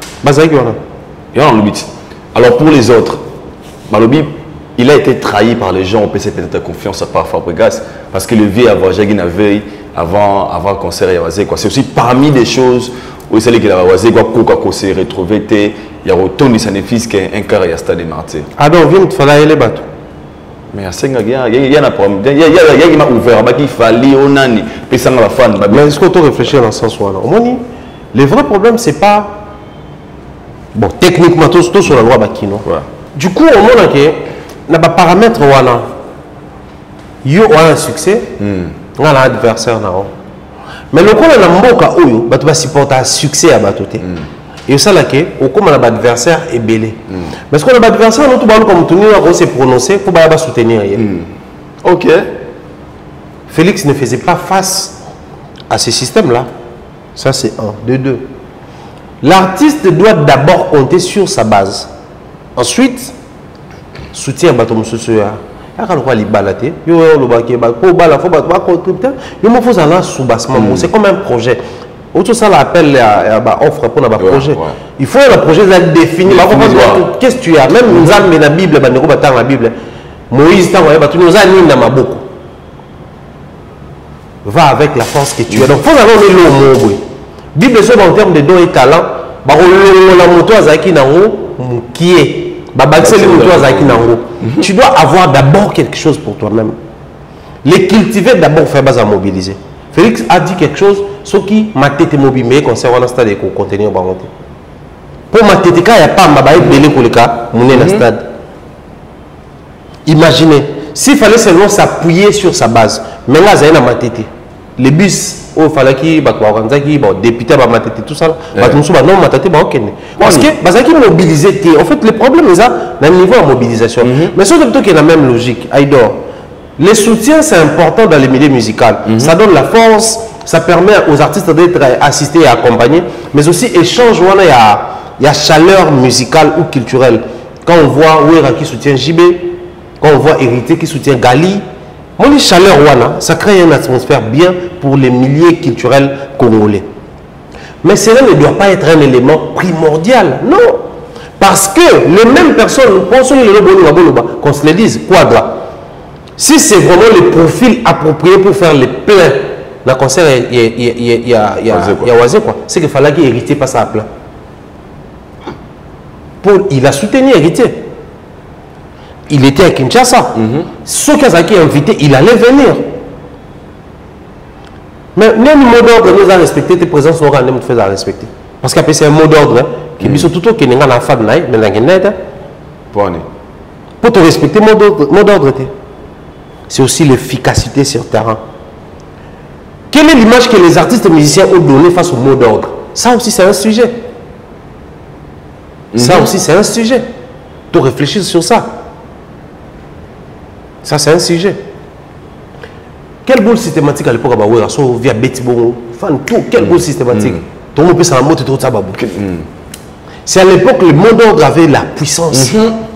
Alors pour les autres, Malobi, il a été trahi par les gens, on peut se peut-être confiance par Fabregas, parce que le vieux avant Jagina Veille, avant, avant le concert, c'est aussi parmi des choses où il qu'il a s'est retrouvé, il y a autant de bénéfices qu'un carré à Stade des Martyrs. Ah donc, viens de faire les bateaux. Mais il y a un problème. Il y a qui m'a ouvert, il fallait, on a ni, puis ça m'a fait. Mais est-ce qu'on peut réfléchir dans ce sens-là? Le vrai problème, c'est pas. Bon, techniquement, tout sur la loi Bakino. Du coup, au moins, il y a des paramètres. Il y a un succès, il y a un adversaire. Mais le coup, il y a un cas où il y a supporter un succès à Batoté. Et ça, là, au coup, mon adversaire est belé. Mais ce qu'on a l'adversaire, nous, tout le monde, comme tout le monde s'est prononcé pour ne pas soutenir. Ok. Félix ne faisait pas face à ce système-là. Ça, c'est un. De deux. L'artiste doit d'abord compter sur sa base. Ensuite, soutien à Batom Sosoya. C'est comme un projet. Tout ça l'appelle offre pour un projet. Il faut un projet défini. Qu'est-ce que tu as? Même nous avons la Bible, la Bible. Moïse, va avec la force que tu as. Donc, il faut avoir le mot. Bible, c'est en termes de dons et talents. Tu dois avoir d'abord quelque chose pour toi-même. Les cultiver d'abord, faire base à mobiliser. Félix a dit quelque chose, ce qui m'a été mobilisé concernant le stade et contenir. Pour ma tête, il n'y a pas de stade. Imaginez, s'il fallait seulement s'appuyer sur sa base, mais là, il y a ma tête. Les bus, il fallait qu'il y ait des députés, tout ça. Parce que parce qu'il mobilisé. En fait, le problème est à un niveau de mobilisation. Mais c'est plutôt qu'il y a la même logique. Aïdor. Les soutiens, c'est important dans les milieux musicaux. Mm -hmm. Ça donne la force, ça permet aux artistes d'être assistés et accompagnés, mais aussi échange, il y a, il y a chaleur musicale ou culturelle. Quand on voit Wera qui soutient J B, quand on voit Héritier qui soutient Gali, moi, chaleur, ça crée une atmosphère bien pour les milieux culturels congolais. Mais cela ne doit pas être un élément primordial, non. Parce que les mêmes personnes, pensons qu'on se le dise, Quadra. Si c'est vraiment le profil approprié pour faire les pleins le concert, il y a Oisé, quoi. C'est qu'il fallait qu'il héritier pas ça à plat. Paul, il a soutenu héritier. Il était à Kinshasa. Mm-hmm. Ceux qui ont invité, il allait venir. Mais même le mot d'ordre nous a respecté, tes présences nous ont fait respecter. Parce qu'après c'est un mot d'ordre qui est tout le monde qui a fait mais pour te respecter mot d'ordre, c'est aussi l'efficacité sur le terrain. Quelle est l'image que les artistes et musiciens ont donnée face au mot d'ordre? Ça aussi c'est un sujet. Mm-hmm. Ça aussi c'est un sujet. Tu réfléchis sur ça. Ça c'est un sujet. Quelle boule systématique à l'époque à so via Betty Bongo, fan tout, quelle boule systématique. Tout le monde peut s'en monter tout ça. C'est à l'époque le mot d'ordre avait la puissance.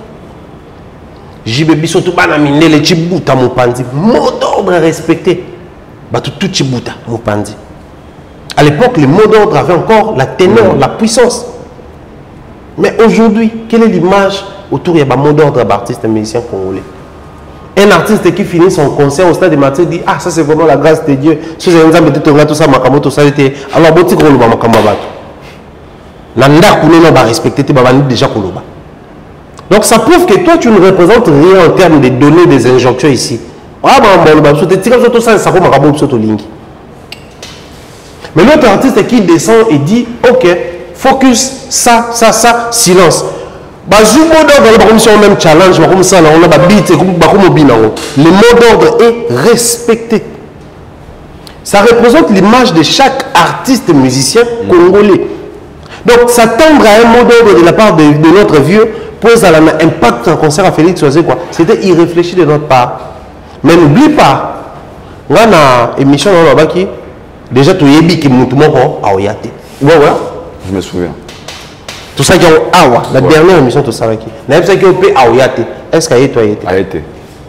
J B B surtout banamine les chibuta mon pandi. Mot d'ordre respecté. Bah tout tout chibuta mon pandi. À l'époque le mot d'ordre avait encore la teneur, la puissance. Mais aujourd'hui, quelle est l'image autour il y a un mot d'ordre d'artistes et musiciens congolais? Un artiste qui finit son concert au stade de Mathieu dit ah ça c'est vraiment la grâce de Dieu. Si j'ai un exemple de tout ça makamo tout ça était alors bon tu koloba makamba bato. Nanda kunena ba respecter te babani déjà koloba. Donc ça prouve que toi tu ne représentes rien en termes de donner des injonctions ici. Ah bah bon bah tu te tires sur tout ça ça comme makabo sur tout lingi. Mais l'autre artiste qui descend et dit ok focus ça ça ça silence. Le même challenge, le mot d'ordre est respecté. Ça représente l'image de chaque artiste et musicien congolais. Donc, s'attendre à un mot d'ordre de la part de, de notre vieux pose un impact en concert à Félix Oisé. C'était irréfléchi de notre part. Mais n'oublie pas, on a une émission dans le qui déjà tu es qui moutou moko a oyate. Voilà. Je me souviens. Tout ça qui est awa, la ouais. Dernière émission tout ça qui. N'a pas ça qui est au aoyate. Est-ce qu'il y a été oyate? A été.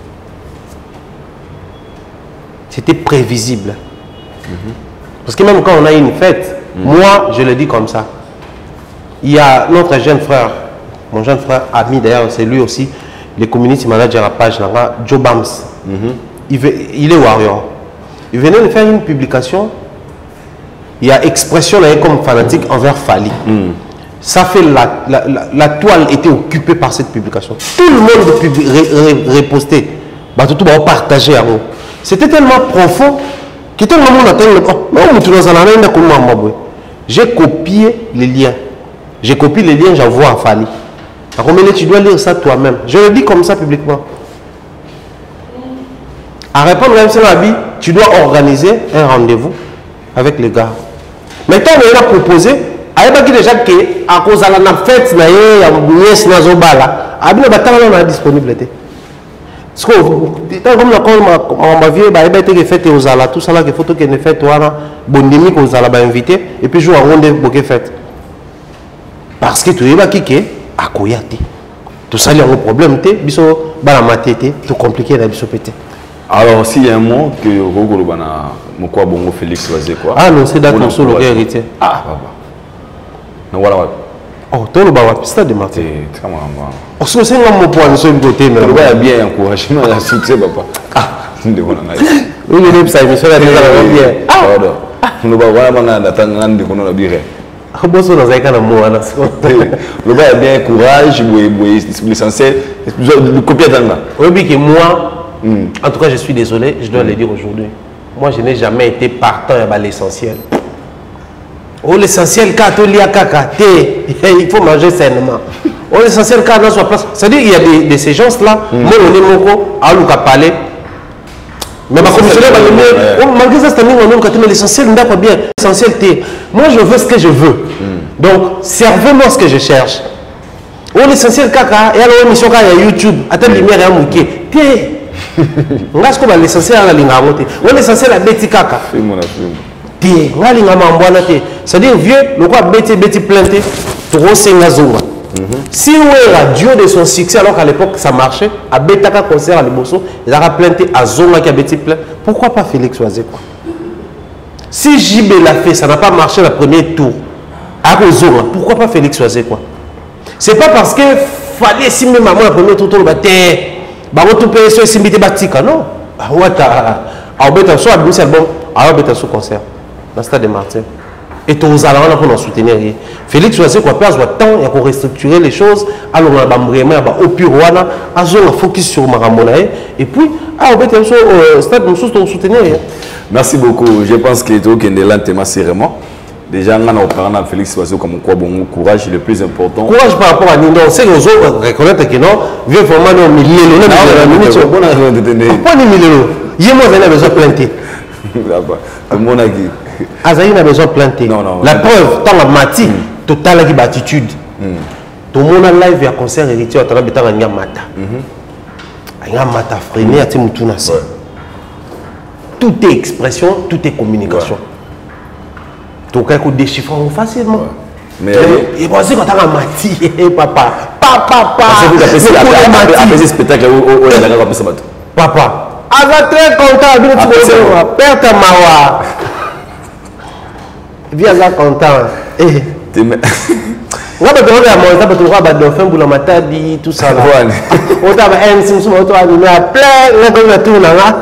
C'était prévisible. Mm-hmm. Parce que même quand on a une fête, mm-hmm. Moi je le dis comme ça. Il y a notre jeune frère, mon jeune frère ami d'ailleurs, c'est lui aussi, le community manager à page là, Joe Bams. Mm-hmm. il, veut, il est warrior. Il venait de faire une publication. Il y a expression là comme fanatique envers Fali. Mm. Ça fait la, la, la, la toile était occupée par cette publication. Tout le monde repostait. Bah, tout le monde partageait. C'était tellement profond que tout le monde attend. J'ai copié les liens. J'ai copié les liens, j'envoie à Fali. Mais tu dois lire ça toi-même. Je le dis comme ça publiquement. À répondre à M. Labi, tu dois organiser un rendez-vous avec les gars. Maintenant, on a proposé. Il déjà que à cause de la fête, il y a une nièce dans le bala. Il y a une disponibilité. Parce que comme ma vie, il y a des fêtes aux alas, tout ça là, il faut que les fêtes soient bonnes, aux alas invité et puis jouer à ronde pour les fêtes. Parce que tu es là qui est à Koyate. Tout ça, il y a un problème, tu es là, c'est compliqué là, pété. Alors, s'il y a un mot que Rogolobana, Mokwa Bongo Félix Oisé quoi? Ah non, c'est d'accord, sur le héritier. Ah, papa. Non, voilà. Oh, tu as le bawa, c'est de Martin. C'est comme moi. Oh, c'est un mot pour un seul côté. Mais le bien encouragé, il a succès, papa. Ah, c'est de bon analyse. Oui, il est ça, il me semble bien. Ah, pardon. Nous va voir maintenant d'attendre de qu'on a bien. Ah, bon, ça dans un cas de mot, là. Le bail est bien courage, l'essentiel, le copier dans là. Oui, mais que moi, en tout cas, je suis désolé, je dois le dire aujourd'hui. Moi, je n'ai jamais été partant à l'essentiel. Oh, l'essentiel, quand il y a caca, il faut manger sainement. Oh, l'essentiel, quand dans sa place. C'est-à-dire qu'il y a des, de ces gens-là, moi, on est moko, à l'ouka parler. Mais ma commissionnaire va dire, malgré ça, c'est un nom, mais l'essentiel n'est pas bien. L'essentiel, c'est, moi, je veux ce que je veux. Donc, servez-moi ce que je cherche. Oh, l'essentiel, caca, et alors, émission, quand il y a YouTube, attends, lumière, il y a un mouquet. Tiens, on va se faire l'essentiel à la ligne à monter. Oh, l'essentiel, la bête, caca. C'est-à-dire, vieux, le quoi bêti bêti planté, trop sengazonga. Si on est radio de son succès, alors qu'à l'époque ça marchait, à Betaka concert à Liboso, il a planté à Zonga qui a bêti plein. Pourquoi pas Félix Oisé quoi? Si J B l'a fait, ça n'a pas marché le premier tour. À Zonga, pourquoi pas Félix Oisé quoi? C'est pas parce que fallait si même maman le premier tour, on va te. Bah, on tout paye sur Simbité Batika, non? Alors, soit un album, alors un concert. Dans le stade de Martin. Et tous les allants pour nous soutenir. Félix Oisé, quoi, place, temps, il faut restructurer les choses. Alors, on a vraiment, au pire, on a focus sur Maramona. Et puis, alors, au stade, nous sommes soutenir. Merci beaucoup. Je pense que tout le monde est sérieusement. Déjà, on a parlé de Félix Oisé comme quoi, bon, courage est le plus important. Courage par rapport à nous. On sait que nous autres reconnaître que non, vieux vraiment nos milliers, nous n'avons pas de milliers. Pourquoi des milliers? Il y a moi, j'en ai besoin de planter. Tout le monde a dit. Azaï n'a besoin de planter. Non, non, la non. preuve, tant la mati, total qui attitude. Tout le monde a live et à concert héritier, on a besoin de mata. Il y a mata freiné à Timoutounasi. Tout est expression, tout est communication. Tout cas, qu'on déchiffre facilement. Mais il pense qu'on a mati, papa, papa, papa. Vous avez ce spectacle où il y a la rapide sabat. Papa. Ava très content, bien tu vois, père ta mawa. Bien là content. Eh. On va te donner à moi, on va te voir dans fin pour la matadi tout ça là. On t'a un sim sur moto animé à plein, là comme la tourne là.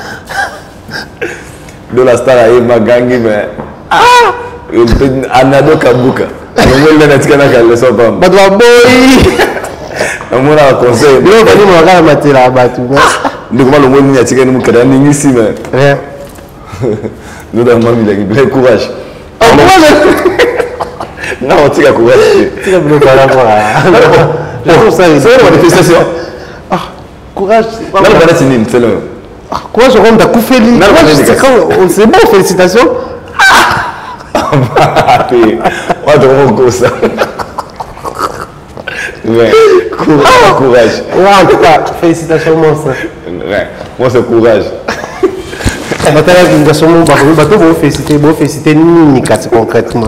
De la star à Emma Gangi mais ah, Anado Kabuka. On va le mettre dans le son pas. But wa boy. On va le conseil. Yo bani mo ga maté là batu. Donc moi le monde n'y a tiré nous kada ni ici mais. Rien. Nous devons avoir plein courage. Non, on tire courage. Tire le courage là. Non, ça c'est une manifestation. Ah, courage. Non, le c'est nul, c'est le. Ah, courage on t'a coupé lui. C'est bon, félicitations. On va te ça. Ouais. Courage, courage. Ouais, en tout cas, félicitations monstre. Ouais. Moi c'est courage. Maintenant, il y a son nom, bateau, vous féliciter, vous féliciter, ni concrètement.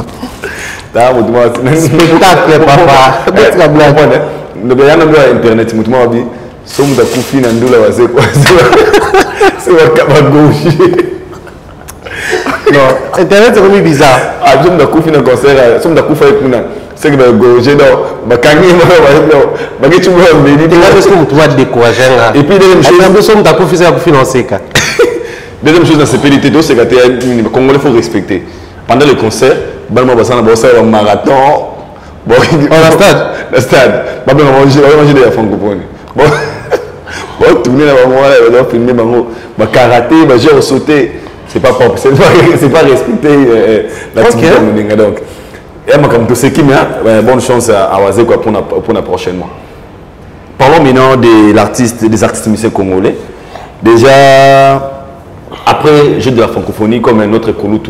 Spectacle, papa. D'autres blagues. Donc, il y a un internet, je me dis, si on a coupé dans le dos, c'est quoi? C'est quoi le gauche? Non, internet c'est vraiment bizarre. Ah, si on a coupé dans le concert, si on a coupé avec nous, c'est que le gauche, non, bah, quand il bah, tu vois, mais il y a des choses que tu vas décourager. Et puis, deuxième chose, si on a coupé, c'est à financer. Deuxième chose dans ces pénalités, c'est que les Congolais, il faut respecter. Pendant le concert, il y a un marathon. Bon, le stade. Le stade. On va manger des francophones. Bon, tourner là, on va filmer, on va karaté, on va sauter. C'est pas propre, c'est pas respecter l'activité. Donc, bonne chance à Wazé pour la prochaine mois. Parlons maintenant de l'artiste, des artistes musiciens congolais. Déjà. Après le jeu de la francophonie, comme un autre Kouloutou,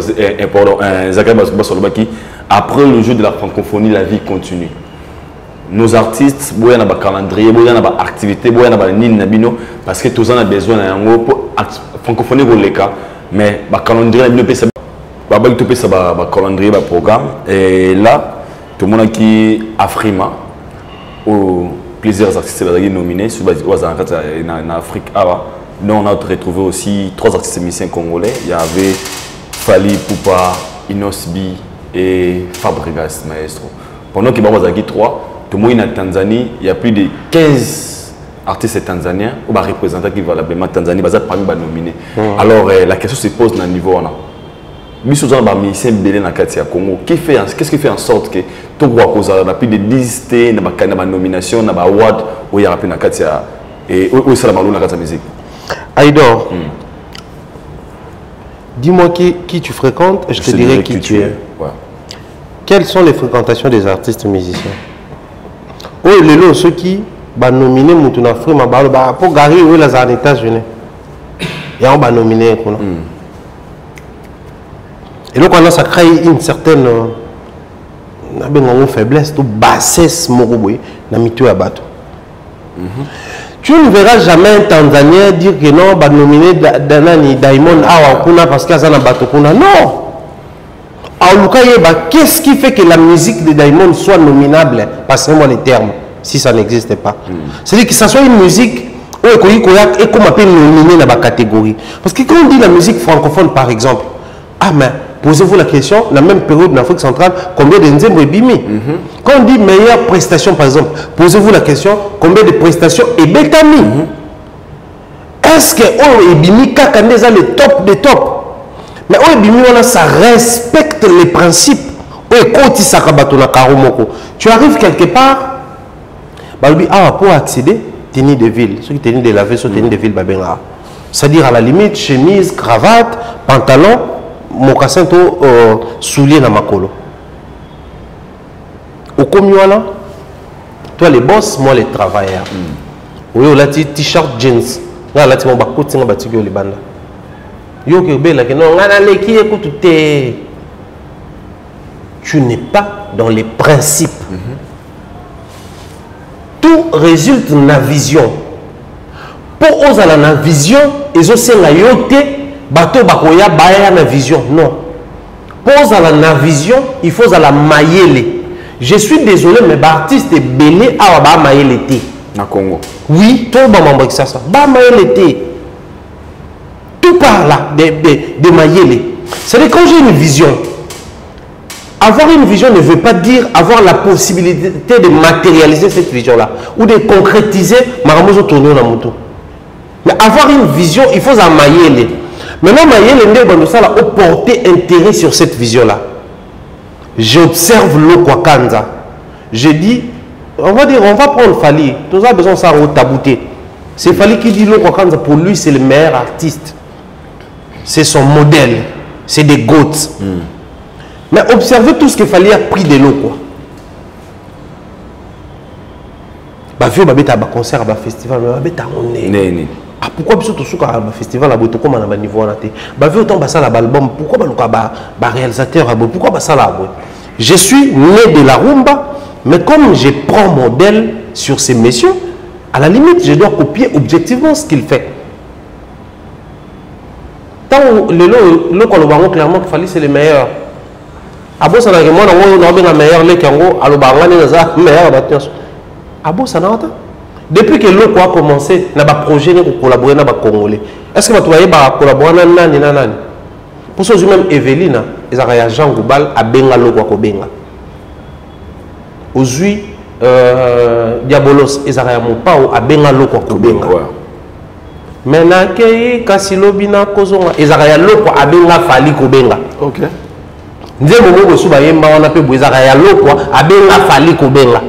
après le jeu de la francophonie, la vie continue. Nos artistes, il y a un calendrier, il y a une activité, il y a une parce que tous on a besoin d'un francophonie pour les cas, mais le calendrier, il y a un calendrier, un programme. Et là, tout le monde qui a Afrima, ou plusieurs artistes nominés, en Afrique. Nous, on a retrouvé aussi trois artistes musiciens congolais. Il y avait Fali Poupa, Inosbi et Fabregas Maestro. Pendant qu'il y a trois, tout le monde en Tanzanie, il y a plus de quinze artistes tanzaniens ou représentants qui valablement Tanzanie, parmi les nominés. Mmh. Alors, euh, la question se pose dans le niveau. Nous sommes des musiciens belés dans le Congo. Qu'est-ce qui fait en sorte que tout le monde a plus de dix nominations, des awards où il y a plus de et où il y a la musique? Aïdor, hmm. dis-moi qui, qui tu fréquentes et je, je te dirai qui, qui tu es. es. Ouais. Quelles sont les fréquentations des artistes musiciens? Oui, les lots, ceux qui sont nominés pour Gary, oui, les États-Unis. Et on va nominer. Et donc, on a ça crée une certaine euh, faiblesse, une bassesse, dans le bateau. Tu ne verras jamais un Tanzanien dire que non, va nominer Diamond Awa parce qu'il y a un bateau. Non. Qu'est-ce qui fait que la musique de Diamond soit nominable? Passez-moi les termes, si ça n'existe pas. Mm. C'est-à-dire que ça soit une musique où et qu'on appelle nominée dans la catégorie. Parce que quand on dit la musique francophone, par exemple, ah mais posez-vous la question, la même période en Afrique centrale, combien de Nzembo et Bimi? Mm-hmm. Quand on dit meilleure prestation, par exemple, posez-vous la question, combien de prestations et Betami? Mm-hmm. est-ce que oh ebimi kaka ndeza le top des top, mais oh ebimi wana ça respecte les principes oh koti sakabato na karomoko. Tu arrives quelque part balobi ah pour accéder tenue de ville, ceux qui tenue de laver sur tenue de ville babenga, c'est-à-dire à la limite chemise, cravate, pantalon, mocassin to euh, soulier na makolo. Au commuana, toi les boss, moi les travailleurs. Oui, on a dit t-shirt jeans. Là, là, tu m'as bakot, tu m'as battu les bandes. Yo que belle, que non, on a les qui écoute tu n'es pas dans les principes. Tout résulte de la vision. Pour oser la vision, ils ont aussi la yote, bateau bakoya baya na vision. Non. Pour oser la vision, il faut la mailler. Je suis désolé, mais l'artiste est belé à ba mailler l'été. Na Congo. Oui, tout le monde ça ça. Ba mailler l'été. Tout par là, de, de, de mailler. C'est-à-dire quand j'ai une vision, avoir une vision ne veut pas dire avoir la possibilité de matérialiser cette vision-là ou de concrétiser Maramozo tourner dans moto. Mais avoir une vision, il faut la mailler. Maintenant, mailler les ça a porté intérêt sur cette vision-là. J'observe l'Okwakanza. Je dis, on va dire, on va prendre Fali. Tous a besoin de ça au tabouté. C'est Fali qui dit l'Okwakanza, pour lui, c'est le meilleur artiste. C'est son modèle. C'est des goats. Mm. Mais observez tout ce qu'il fallait a pris de l'eau. Quoi. Bah, vieux, bah, bah, concert, bah, festival, bah, bah, on est. Ah, pourquoi bien tout ça un festival à Boto comme on a niveau là bah vu autant bah ça l'album pourquoi bah bah bah réalisateur à pourquoi bah ça là je suis né de la rumba mais comme je prends modèle sur ces messieurs à la limite je dois copier objectivement ce qu'il fait tant le le le qu'on voit clairement qu'il fallait c'est le meilleur ah bon ça n'a que moi on a bien meilleur les kango à l'obangani ça meilleur batteur ah bon ça n'a pas. Depuis que l'eau a commencé, on a un projet de collaborer avec les Congolais. Est-ce que vous avez collaboré avec les Congolais? Pour ceux qui même Evelyne, ils ont Jean Goubal à Benga l'eau à Benga. Aujourd'hui, Diabolos, ils ont mon pao à Benga l'eau à Benga. Maintenant, Kassilo Bina Kozonga, ils ont l'eau à Benga Fali Kobenga. Ok. Nous avons dit que nous avons l'eau à Benga Fali Kobenga.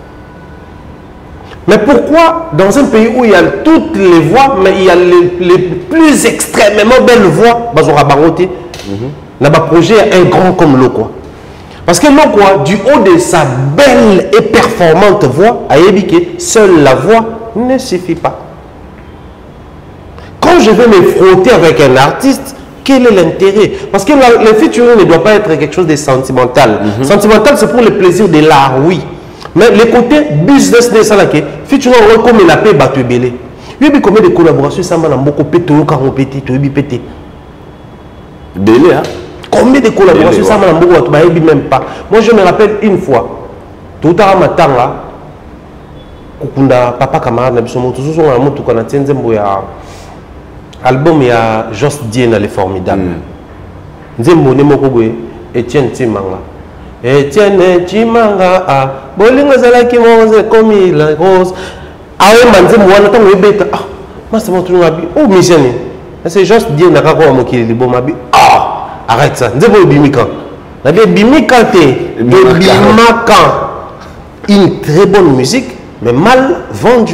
Mais pourquoi dans un pays où il y a toutes les voix, mais il y a les, les plus extrêmement belles voix, il y a un projet un grand comme Lokwa. Parce que Lokwa, du haut de sa belle et performante voix, a évoqué seule la voix ne suffit pas. Quand je veux me frotter avec un artiste, quel est l'intérêt? Parce que la, le featuring ne doit pas être quelque chose de sentimental. Mm-hmm. Sentimental, c'est pour le plaisir de l'art, oui. Mais le côté business de ça, featuring comme il a payé battu belé. Il y a combien de collaborations ça m'a beaucoup pété au carreau pété, tu es pété. Belé, hein? Combien de collaborations ça m'a beaucoup pété, même pas. Moi je me rappelle une fois, tout à matin là, Kukunda papa camarade na bisomo tout ça on a monté qu'on a tient zembo ya album ya Just Diena les formidables. Zembo ne moko boye Etienne Timanga. Etienne Chimanga a bolingo zalaki moze komi la rose awe manze mwana tango ebeta ah masa motu ngabi oh misiani c'est juste dire na kako mokili liboma bi ah arrête ça nzebo bimika na bien bimika te bimaka une très bonne musique mais mal vendue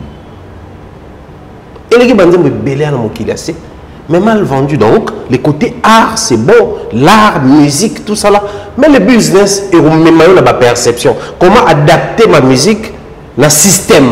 et les banze mo belé na mokili assez mais mal vendu. Donc, les côtés art, c'est bon, l'art, musique, tout ça là. Mais le business, et même ma perception. Comment adapter ma musique dans le système?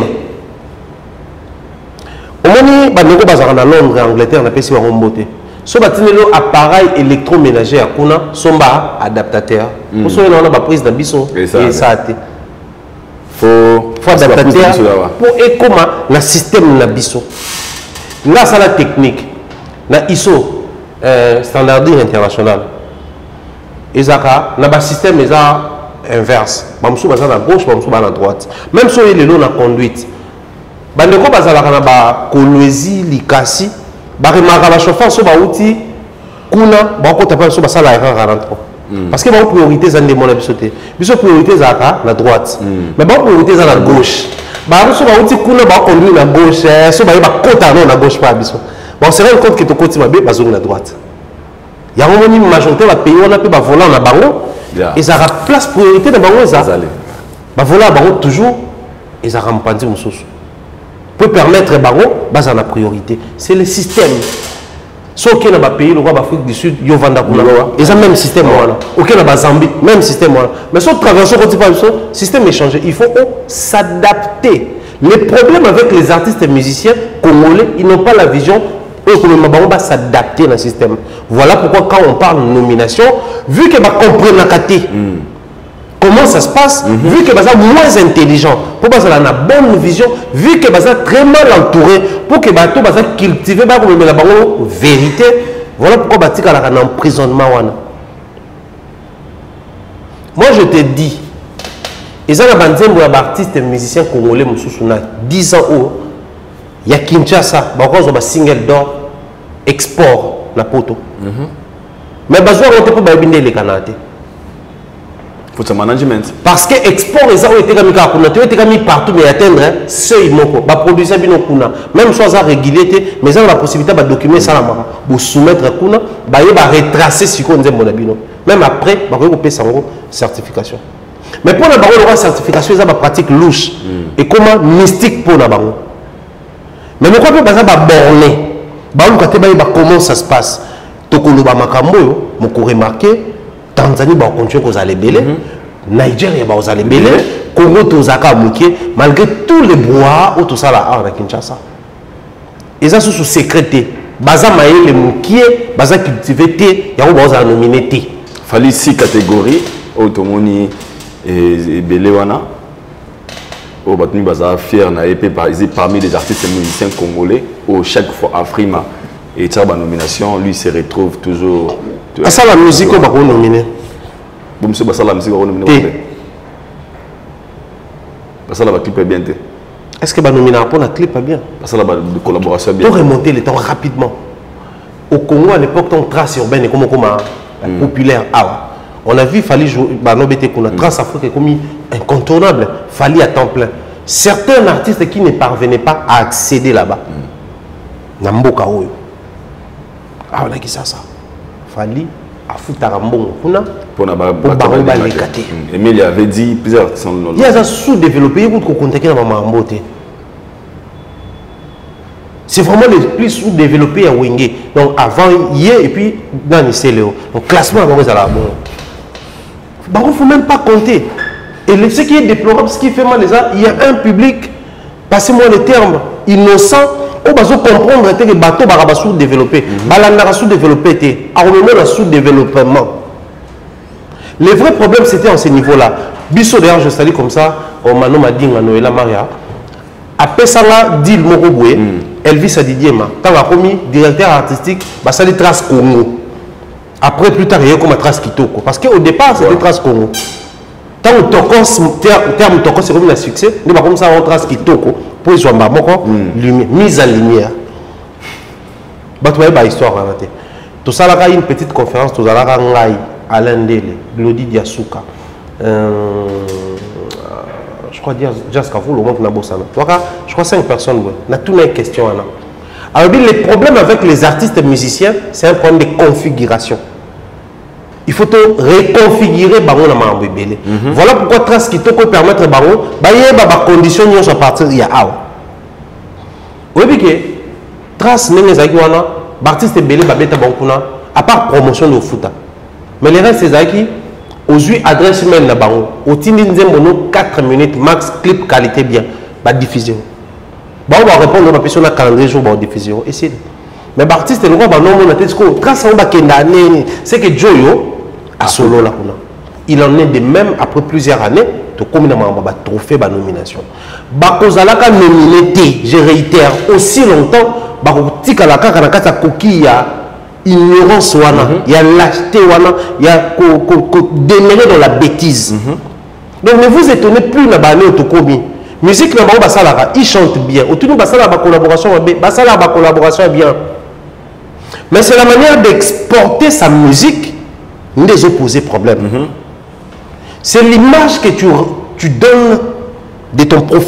Au moment où on est à Londres et Angleterre, on a fait un beauté. Si on a un appareil électroménager, on a un adaptateur. Pour ça, on a une prise d'ambition. Et ça, il faut adaptateur pour comment le système d'ambition. Là, c'est la technique. Na I S O, euh, standardisé international. Et ça, na système est inverse. Bamsou basa à gauche, bamsou à droite. Même si il est là na conduite. Bandeko basa la ba kolwezi likasi, ba remaka ba chauffeur so ba outil kuna ba ko tapal so basa la quarante-trois. Parce que ba priorité za ndemo na bisoté. Biso priorité za ka na droite. Mais ba priorité za na gauche. Bah, so ba uti kuna ba conduire na gauche, so ba ba kota non na gauche pas biso. Bon, on se rend compte que to koti mabe ba zone na droite. Ya mo ni majorité ba pays on a pe ba volant na bango. Et ça a place priorité na bango ça. Ba volant bango toujours et ça rampandi mususu. Peut permettre bango ba za na priorité. C'est le système. So que na pays le roi d'Afrique du Sud yo vanda kuna. Et ça même système voilà. OK na ba Zambie même système voilà. Mais so traverser côté pas so système est changé. Il faut s'adapter. Les problèmes avec les artistes et musiciens congolais, ils n'ont pas la vision. Eux, on va s'adapter dans le système. Voilà pourquoi quand on parle de nomination, vu que va comprendre la caté, comment ça se passe, mm -hmm. vu que va moins intelligent, pour que va une bonne vision, vu que va très mal entouré, pour que va cultiver la vérité, voilà pourquoi va y a un emprisonnement. Moi je te dis, ils ont un artiste et musicien congolais, dix ans haut. Il y a Kinshasa, il y a un single d'or, export, la poto. Mais il y a un peu de Canada. Il faut un management. Parce que l'export, ils ont été mis partout, mais atteindre seuil moko. Ba produire bino kuna. Même soit ça régulé, mais ils ont la possibilité de documenter ça là pour soumettre kuna, ba ba retracer ce qu'on dit bino. Même après, ba ko payer sango certification. Mais pour la baron la certification, ils ont une pratique louche et comment mystique pour la baron. Mais pourquoi pas ça va borner? Comment ça se passe? Tokoloba makambo, moko remarqué, Tanzanie va continuer aux aller belé, Nigeria va aux aller belé, Congo tozaka mouké, malgré tous les bois ou tout ça là à Kinshasa. Et ça sous secrété, baza maé les mouké, baza cultivé té, ya ou baza nominé té. Fallait six catégories, automoni et belé wana. Au Batni Baza fier na épée parmi les artistes et musiciens congolais au chaque fois Afrima et ça la nomination lui se retrouve toujours à ça la musique on va nominer bon monsieur Bassa la musique on va nominer Bassa la clip est bien est-ce que va nominer pour la clip est bien Bassa la collaboration bien pour remonter le temps rapidement au Congo à l'époque ton trace urbaine est comme comme populaire ah on a vu Fali bah non bête qu'on a trace afrique comme incontournable Fali à temps plein certains artistes qui ne parvenaient pas à accéder là-bas Namboka oyo ah on a qui ça ça Fali à Foutarambon kuna pour na ba ba les caté Emile avait dit plusieurs sont il y a ça sous-développé il faut contacter na maman Mbote c'est vraiment les plus sous-développés à Wenge donc avant hier et puis dans les C L O donc classement avant ça là bon il ne faut même pas compter. Et ce qui est déplorable, ce qui fait mal, il y a un public, passez-moi le terme, innocent, on va comprendre que les bateaux sont sous-développés. Ils sont sous-développés. Ils sont sous-développement. Le vrai problème, c'était en ce niveau-là. Bisso, d'ailleurs, je salue comme ça, au Mano Madi, Noëlla Maria. Après ça, dit le Moroboué, Elvis Adidiema, quand il a commis directeur artistique, ça les trace Congo. Après, plus tard, il y a comme trace Kitoko. Parce qu'au départ, c'était trace Congo. Tant que terme Toko, c'est comme un succès, nous avons comme ça, on trace Kitoko pour les lumière, mise en lumière. Bah, tu vois, il histoire. Tout ça, il y a une petite conférence, tout ça, il y a Alain Dele, Glody Diasuka. Euh, je crois dire Jaska Fou, le monde n'a pas ça. Je crois cinq personnes. On a toutes les questions. Alors, les problèmes avec les artistes et musiciens, c'est un problème de configuration. Il faut te reconfigurer Baron na Mambo Belé. Voilà pourquoi Trace qui peut permettre Baron, il y a des conditions qui sont partir il y a ah. Oui, parce que Trace n'est pas wana, artiste Belé babeta bankuna, à part promotion de foot. Mais les restes c'est qui aux huit adresses mail na Baron. Au tindi nzembono quatre minutes max clip qualité bien, ba diffusion. Bah on va répondre à la question de calendrier jour de diffusion. Et c'est mais l'artiste le roi bah non mon tête ko trace on va kenda neni c'est que Joyo a solo là il en est de même après plusieurs années to comme na ba trophée ba nomination ba kozala ka nominé je réitère aussi longtemps ba ko tika la kaka na kata coquille ya ignorance wana il y a lâcheté wana il y a ko ko démêler dans la bêtise donc ne vous étonnez plus na ba né to komi musique na ba basalaka il chante bien autour basala ba collaboration basala ba collaboration bien. Mais c'est la manière d'exporter sa musique qui nous pose problème. Mm-hmm. C'est l'image que tu, tu donnes de ton profil.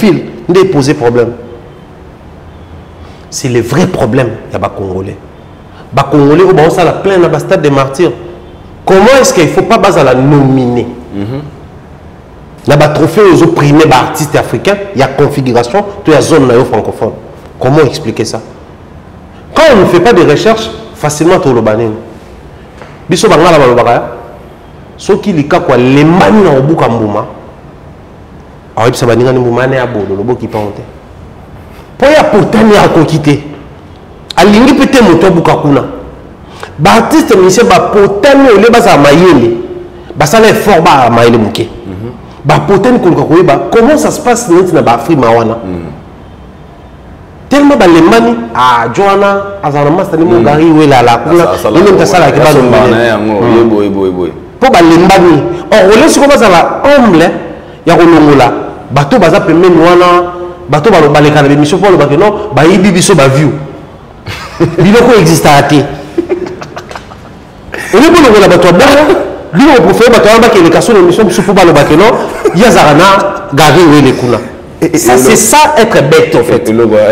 de poser problème. C'est le vrai problème il y a des Congolais. Les Congolais ont ça la plein dans le stade des martyrs. Comment est-ce qu'il ne faut pas baser la nominer? Dans le trophée aux opprimés artistes africains, il y a configuration, il y a zone francophone. Comment expliquer ça? Quand on ne fait pas de recherche, facilement tout le banin. Biso bangala balobaka. Ce qui est quoi les mani na obuka mbuma. Ah oui, ça va dire que mbuma ne abo le boki pante. Pour ya potani a kokité. Alingi pete moto buka kuna. Ba artiste monsieur ba potani ole ba za mayele. Ba ça les fort ba mayele muke. Ba potani ko ko ba comment ça se passe dans ba Afrique mawana. Tellement ba les mani a Joana azana master ni mongari we la la kuna. Ile mtasala ke ba no bana yango yebo yebo yebo. Pour les mbani. Or, on laisse comme ça la humble, il y a un bateau baza pembe noana, bateau balo baleka na mission pour le bateau non, ba ibi biso ba view. Biloko existe à té. On est bon le bateau blanc, lui on préfère bateau ba qui les casso mission biso pour balo bateau non, il y a zarana gari we les kuna. Ça c'est ça être bête en fait.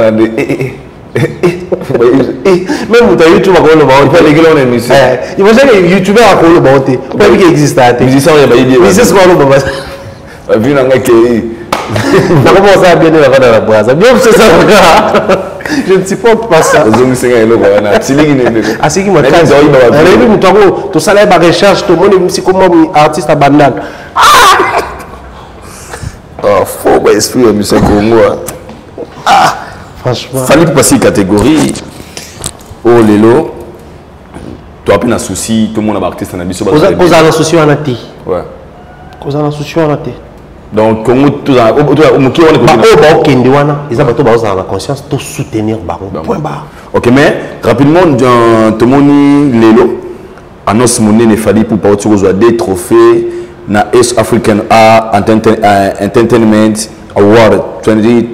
Même vous avez YouTube à le bon, les gars on est ici. Il faut que les youtubeurs à le bon, pas qu'il existe à té. Musicien il y a pas idée. C'est ce qu'on le bon. Vu na ngaki. Na comment ça bien dans la boise. Bien c'est ça. Je ne supporte pas ça. Zomi senga elo bana. Tilingi ne beko. Asiki mo kazi. Alors lui mutako to sala ba recherche to moni musique comme artiste à bandal. Ah faux ba esprit de musique Congo. Ah franchement. Fallait passer catégorie. Oh lelo. Tu as plein de soucis, tout le monde a artiste na biso ba. Cause cause un souci en ati. Ouais. Cause un souci en ati. Donc Congo tout ça au moki on est ba o ba kende wana, ils ont bato ba za la conscience to soutenir baron. Point barre. OK mais rapidement dans tout monde lelo annonce monnaie ne fallait pour pas tu des trophées na East African Art Entertainment Award deux mille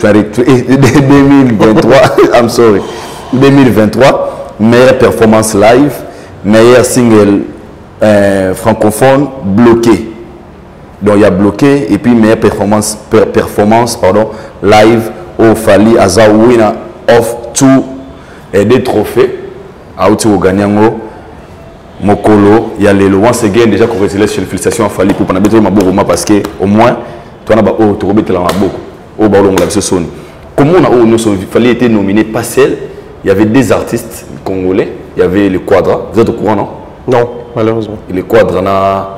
vingt-trois. I'm sorry. deux mille vingt-trois, meilleure performance live, meilleur single euh, francophone bloqué. Donc il y a bloqué et puis meilleure performance per, performance pardon live au Fali Aza winner of two et des trophées à outil au gagnant Mokolo il y a les once again déjà congratulations félicitations à Fali pour prendre besoin ma beaucoup parce que au moins toi na ba oh tu rebete la beaucoup au ballon la ce son comment on a oh nous Fali était nominé pas seul il y avait des artistes congolais il y avait le Quadra vous êtes au courant non non malheureusement le Quadra na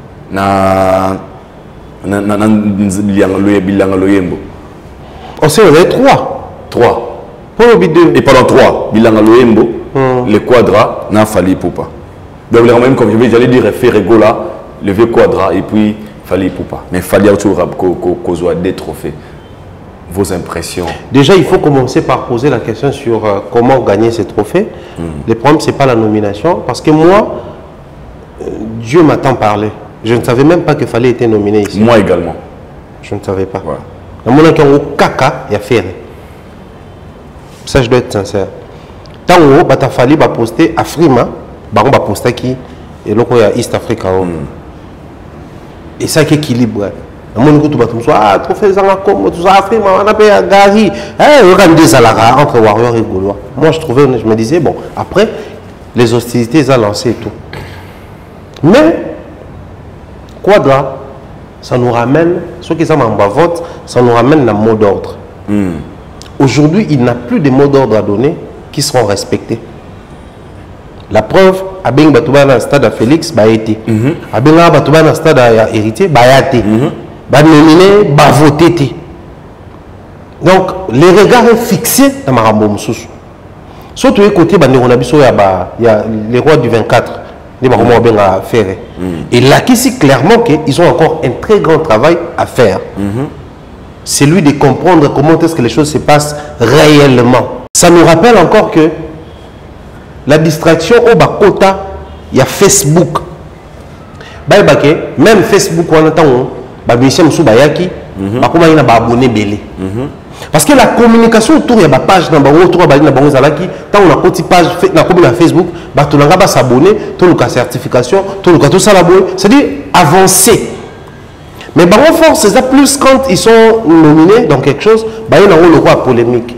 na na na na bilanga loyembo on sait on avait trois trois pour le deux et pendant trois bilanga loyembo hmm. Le Quadra n'a Fali Poupa donc même comme je j'allais dire faire Regola le vieux Quadra et puis Fali Poupa mais Fali autour qu'on soit des trophées vos impressions déjà il faut commencer par poser la question sur euh, comment gagner ces trophées hmm. Le problème c'est pas la nomination parce que moi euh, Dieu m'a tant parlé. Je ne savais même pas qu'il fallait être nominé ici. Moi également. Je ne savais pas. Ouais. Mon qui au caca, il y a fait. Ça, je dois être sincère. Tant que tu as fallu poster à Frima, tu as posté qui et là, il y a East Africa. Mm. Et ça qui équilibre. Mon qui tu vas ah, trophée Zangakom, tout ça, Afrima, on a payé à Gary. Eh, regarde des Alara entre Warrior et Gaulois. Moi, je trouvais, je me disais, bon, après, les hostilités, ils ont lancé et tout. Mais, Quadra, ça nous ramène, ceux qui sont en vote, ça nous ramène dans le mot d'ordre. Mm. Aujourd'hui, il n'y a plus de mots d'ordre à donner qui seront respectés. La preuve, à Beng Batouba dans le stade à Félix, bah été. À Beng Batouba dans le stade à Héritier, bah été. Bah nominé, bah voté. Donc, les regards sont fixés dans Marambo Moussous. Surtout, côté, bah, il y a les rois du vingt-quatre. Mm. Et là, ici, clairement, qu'ils ont encore un très grand travail à faire. Mm-hmm. C'est lui de comprendre comment est-ce que les choses se passent réellement. Ça nous rappelle encore que la distraction au Bakota, il y a Facebook. Même Facebook, on attend, il y a abonné belé. Parce que la communication autour de la page, autour de la page, tant on a une page na Facebook, tout le monde va s'abonner, tout le monde a certification, tout le monde a tout ça, c'est-à-dire avancer. Mais par force, c'est ça plus quand ils sont nominés dans quelque chose, bah, il y a un rôle polémique.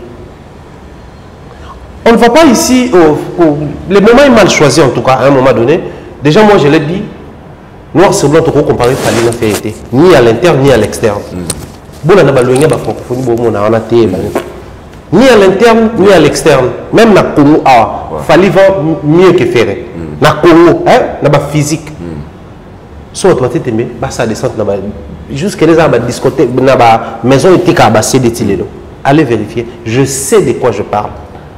On ne va pas ici, au, au, le moment est mal choisi en tout cas, à un moment donné. Déjà, moi je l'ai dit, noir sur blanc, tu peux comparer Fali na Féité, ni à l'interne ni à l'externe. Bon, on a besoin de francophonie, bon, on a un ni à l'interne ni à l'externe. Même na Congo, ah, Fali va mieux que Ferré. Na Congo, hein, na ba physique. Soit tu vas t'aimer, bah ça descend na ba jusqu'à les arbres discothèque, na ba maison éthique à basser des tilés. Allez vérifier. Je sais de quoi je parle.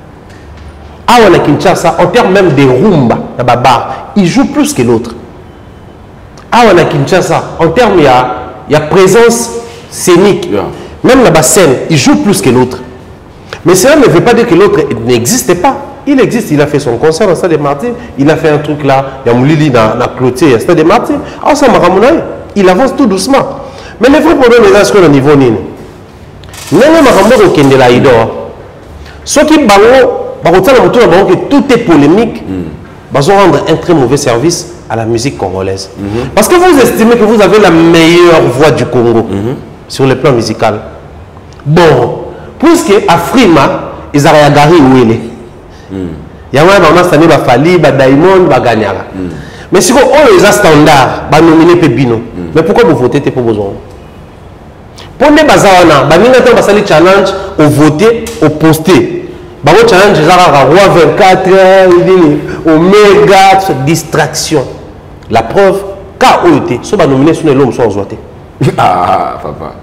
Ah, on a Kinshasa, en termes même de rumba, na ba bar, il joue plus que l'autre. Ah, on a Kinshasa, en termes il y a, il y a présence scénique. Yeah. Même la scène, il joue plus que l'autre. Mais cela ne veut pas dire que l'autre n'existe pas. Il existe, il a fait son concert au Stade des Martyrs, il a fait un truc là, il y a Moulili dans la clôture au Stade des Martyrs. Ah, ça m'a ramené. Il avance tout doucement. Mais le vrai problème est ce qu'on a au niveau nini. N'est-ce pas au Kende la Idor. Ceux qui bango, que tout est polémique, mm. vont rendre un très mauvais service à la musique congolaise. Mm-hmm. Parce que vous estimez que vous avez la meilleure voix du Congo mm-hmm. sur le plan musical. Bon, puisque Afrima, ils ont regardé où il est. Il y a un cette année, il Fali, Diamond, Ganyara. Mais si on les a standard, on nominer Pebino. Mais pourquoi vous votez pour besoin? Pour les bazawana, on va faire challenge au voter, au poster. Le challenge est à roi vingt-quatre heures, Omega, distraction. La preuve, K O T, si on va nominer sur l'homme sans voter. Ah, papa.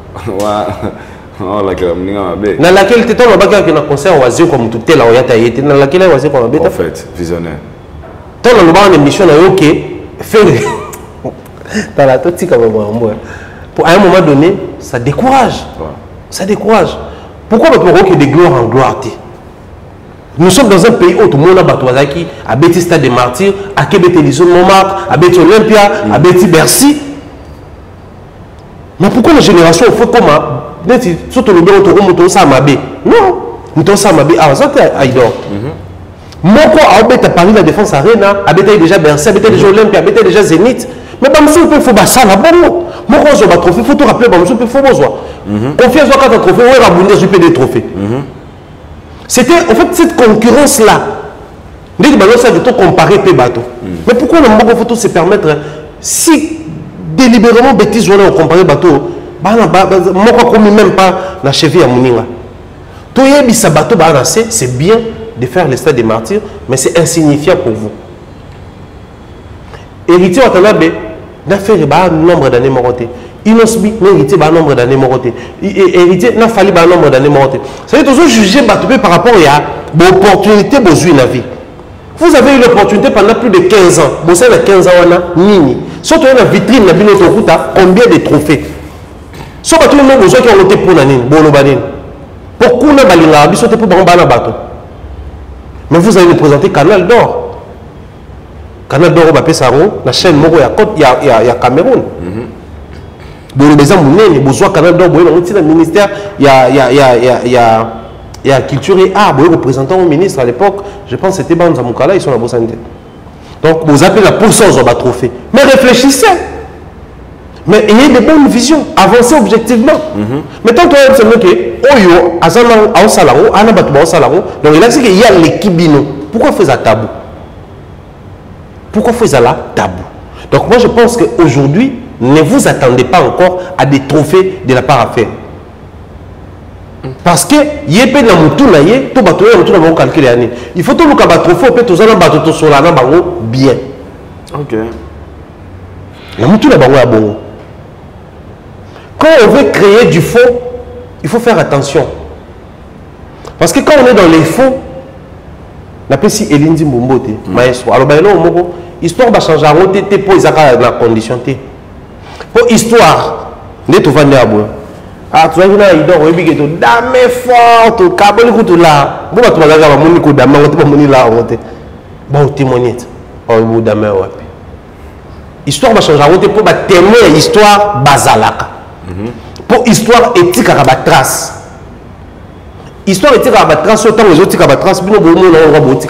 Oh, la na laquelle tu as un concert oiseux comme tout tel en na laquelle oiseux comme en fait visionnaire tu as une émission na OK faire dans la tout comme pour à un moment donné ça décourage ouais. ça décourage pourquoi on peut que de gloire en gloire nous sommes dans un pays où tout le monde a battu à Bétis Stade des Martyrs à Québec Télévision Montmartre à Bétis Olympia mm. à Bétis Bercy mais pourquoi la génération fait comment surtout le bien autour ça m'a bé non nous ça m'a bé ah ça t'es Aïdor moi quoi à Obet à Paris la défense arena habité déjà Bercy habité déjà Olympia habité déjà Zénith mais bah monsieur peut faut bah ça là bon moi quand je vais trophée faut te rappeler bah monsieur peut faut besoin confiance quand un trophée ouais rabounder je peux des trophées c'était en fait cette concurrence là dès que bah ça veut tout comparer peu bateau mais pourquoi le monde faut tout se permettre si délibérément bêtise on a comparé bateau bah non bah moi quoi comme même pas la cheville à Mouninga tout y est sabato bah c'est bien de faire le Stade des Martyrs mais c'est insignifiant pour vous héritier Watanabe n'a fait bah nombre d'années moroté Inosbi n'a hérité bah nombre d'années moroté héritier n'a fallu bah nombre d'années moroté ça veut dire toujours juger bah par rapport à l'opportunité besoin la vie vous avez eu l'opportunité pendant plus de quinze ans vous savez quinze ans on a nini surtout dans la vitrine la binoto combien de trophées. Si vous avez besoin de voter pour Nanine, pourquoi vous avez besoin de pour bateau? Mais vous allez nous présenter Canal d'Or. Canal d'Or, la chaîne il y a Cameroun. Vous avez besoin de Canal d'Or, vous avez le ministère, il y a culture et art, vous représentant au ministre à l'époque, je pense que c'était Banza Moukala, ils sont à Bossante. Donc vous appelez la pourcent de trophée. Mais réfléchissez. Mais ayez de bonnes visions, avancez objectivement. Mm-hmm. Mais tant que vous savez que Oyo, Azana, Aosalaro, Anabatuba, Aosalaro, donc il a dit qu'il y a l'équipe bino. Pourquoi faire ça tabou? Pourquoi faire ça là tabou? Donc moi je pense qu'aujourd'hui, ne vous attendez pas encore à des trophées de la part à faire. Parce que il faut tout le cas trophée peut tous en sur la bien. OK. La moutou la bon. Quand on veut créer du faux, il faut faire attention. Parce que quand on est dans les faux, on appelle si Elindi Mbombote, maestro. Alors, l'histoire va changer à roter pour les la condition. Pour histoire, n'est tout vendre à boire. Ah, tu as vu là, il dort, il dit, dame forte, cabole couteau là. Bon, tu vas regarder mon nico dame, tu vas monter là, on bon, témoigner. Oh, il dame, ouais. Histoire va changer à roter pour témoigner histoire bazalaka. Pour histoire éthique à la trace. Histoire éthique à la trace, autant les autres à la trace,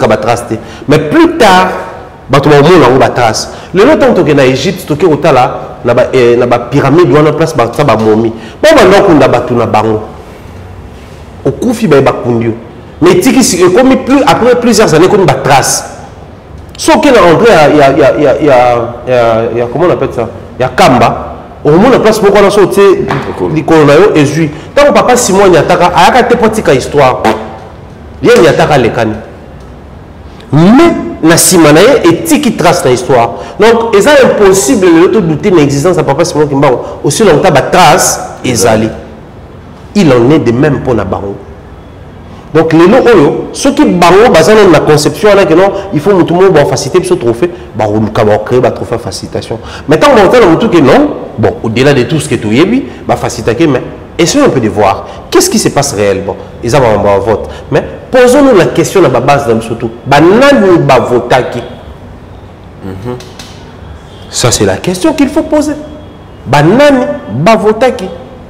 mais plus tard, bah tu vas au monde en trace. Le temps que na Égypte, tu es au là, na ba eh, na ba pyramide wana place ba ça ba momi bon ba ndoko ndaba tuna bango okufi ba ba kundio mais tiki si comme plus après plusieurs années comme ba trace so que na entrée il y a il y a il y a il y a comment on appelle ça il y a kamba au moins la place pour qu'on a sauté l'icône là et jui tant papa Simon Nyataka a ka te potika histoire il y a Nyataka lekani mais na simanaye et tiki trace la histoire donc est ça impossible de douter de l'existence de papa Simon Kimba aussi longtemps ba trace ezali il en est de même pour na bango donc les lots oyo ceux qui bango bazana na conception là que non il faut tout le monde faciliter ce trophée ba luka ba créer ba trophée facilitation maintenant on entend le tout que non bon au-delà de tout ce que tu yebi ba faciliter mais essayons un peu de voir qu'est-ce qui se passe réellement ils ont un vote mais posons-nous la question à la base de surtout ba nani ba votaki ça c'est la question qu'il faut poser ba nani ba votaki.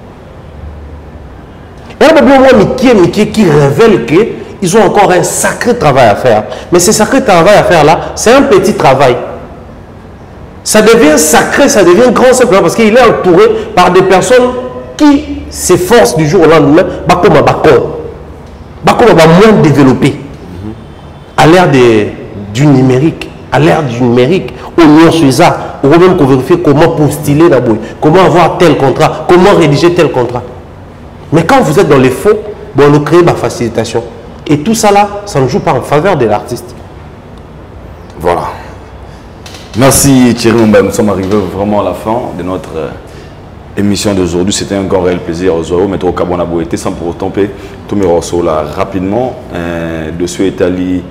Il y a un peu qui révèle qu'ils ont encore un sacré travail à faire. Mais ce sacré travail à faire là, c'est un petit travail. Ça devient sacré, ça devient grand simplement parce qu'il est entouré par des personnes qui s'efforcent du jour au lendemain, comme un comme moins développé. À l'ère du numérique, à l'ère du numérique, au niveau sur ça, on va même vérifier comment postuler la bouille, comment avoir tel contrat, comment rédiger tel contrat. Mais quand vous êtes dans les faux, bon, on crée ma facilitation. Et tout ça là, ça ne joue pas en faveur de l'artiste. Voilà. Merci Thierry Mumba. Nous sommes arrivés vraiment à la fin de notre euh, émission d'aujourd'hui. C'était un grand réel plaisir aux Oyo, Métro Kabonabo était sans pour autant payer tous mes ressources là rapidement. Euh, dessus est allé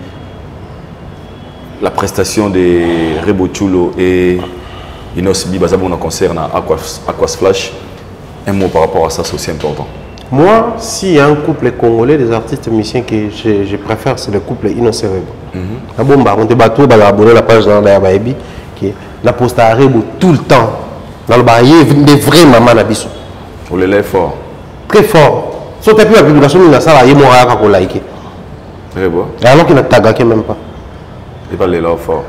la prestation de Rebo Chulo et Inos Bibazabon en concert à Aquas, Aquas Flash. Un mot par rapport à ça, c'est aussi important. Moi, s'il y a un couple congolais, des artistes musiciens que je, je préfère, c'est le couple Innocent Rebo. La bomba, on débat tout, on a abonné la page dans la Baïbi, qui la poste à Rebo tout le temps. Dans le baillet, des vrais mamans à Bissou. Vous l'élève fort. Très fort. Sauf que la publication, il y a ça, il y a mon rare à liker. Rebo. Alors qu'il n'a tagaké même pas. Il va l'élève fort.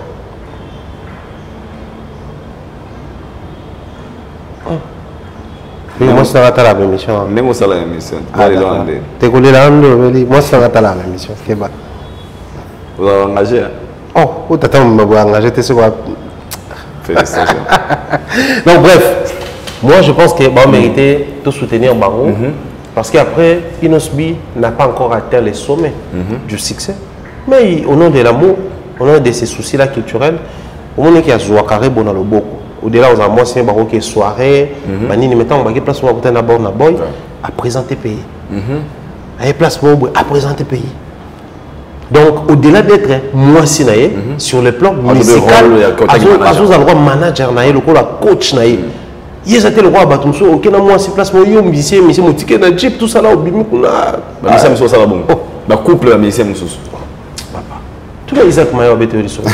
Moi, c'est la table émission. Même ça la émission. Tu es collé là, moi, c'est la table émission. Vous avez engagé? Oh, où t'attends, vous avez engagé, tu sais quoi? Félicitations. Donc, bref, moi, je pense qu'il va mériter de soutenir Baro. Parce qu'après, Inosbi n'a pas encore atteint les sommets du succès. Mais au nom de l'amour, au nom de ces soucis-là culturels, au moment qu'il y a Zouakare Bona le Boko. Au-delà, on a moi, c'est un qui est soirée, Banini, maintenant, on va place pour un bord na boy, à présenter pays. À place pour à présenter pays. Donc, au-delà d'être moi, si naïe, sur le plan musical, à tous endroits, manager naïe, le coach naïe. Il y a le roi Batumso, ok, na moi, c'est place pour yo, musicien, musicien, mon ticket, na jeep, tout ça là, au bimi, qu'on a. Bah, ça me soit ça va bon. Bah, couple, la musicien, mon sous. Papa. Tout le Isaac Mayo, bête, il sont.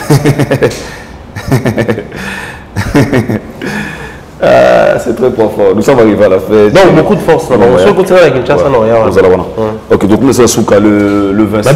Ah, c'est très profond. Nous sommes arrivés à la fête. Donc, beaucoup de force. Là, on se continue avec une chasse à Noria. Ok, donc nous sommes le, le vingt-cinq.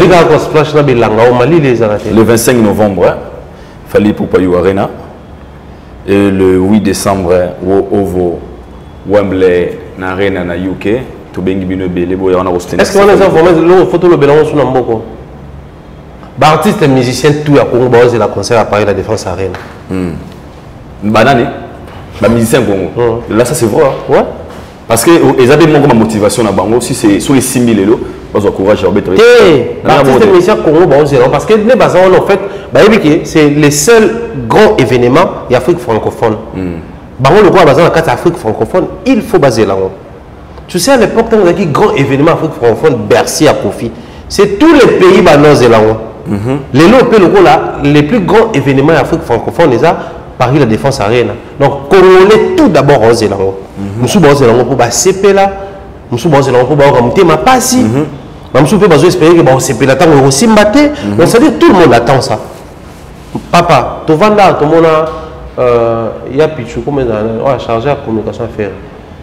Le vingt-cinq novembre, Fali Poupayu Arena. Et le huit décembre, au Ovo, Wembley, na Arena na U K. Tobengi Bino Bele, Boya on a Austin. Est-ce qu'on a des informations de photo le Bélan sur Namboko? Artiste et musicien, tout à Congo, c'est la concert à Paris, la Défense Arena. Banane. La musicien Congo. Là, ça c'est vrai. Ouais. Parce que ils avaient mon motivation à Bango. Si c'est sur les six mille euros, ils ont courage à obéir. L'artiste et musicien Congo, parce que les bazars, en fait, c'est le seul grand événement d'Afrique francophone. Bango, le roi bazar dans la carte Afrique francophone, il faut baser là-haut. Tu sais, à l'époque, quand on a dit grand événement Afrique francophone, Bercy à Kofi, c'est tous les pays banaux là-haut. Les lots, là, les plus grands événements d'Afrique francophone, les a Paris la Défense Arena. Donc, Congolais tout d'abord en Zélango. Nous sommes en Zélango pour C P là. Nous sommes en Zélango pour remonter ma passe. Nous sommes pas espérer que C P là, on aussi batté. Donc, ça veut dire tout le monde attend ça. Papa, tu vas là, tout le monde a. Il y a Pichou, comment on a chargé la communication à faire.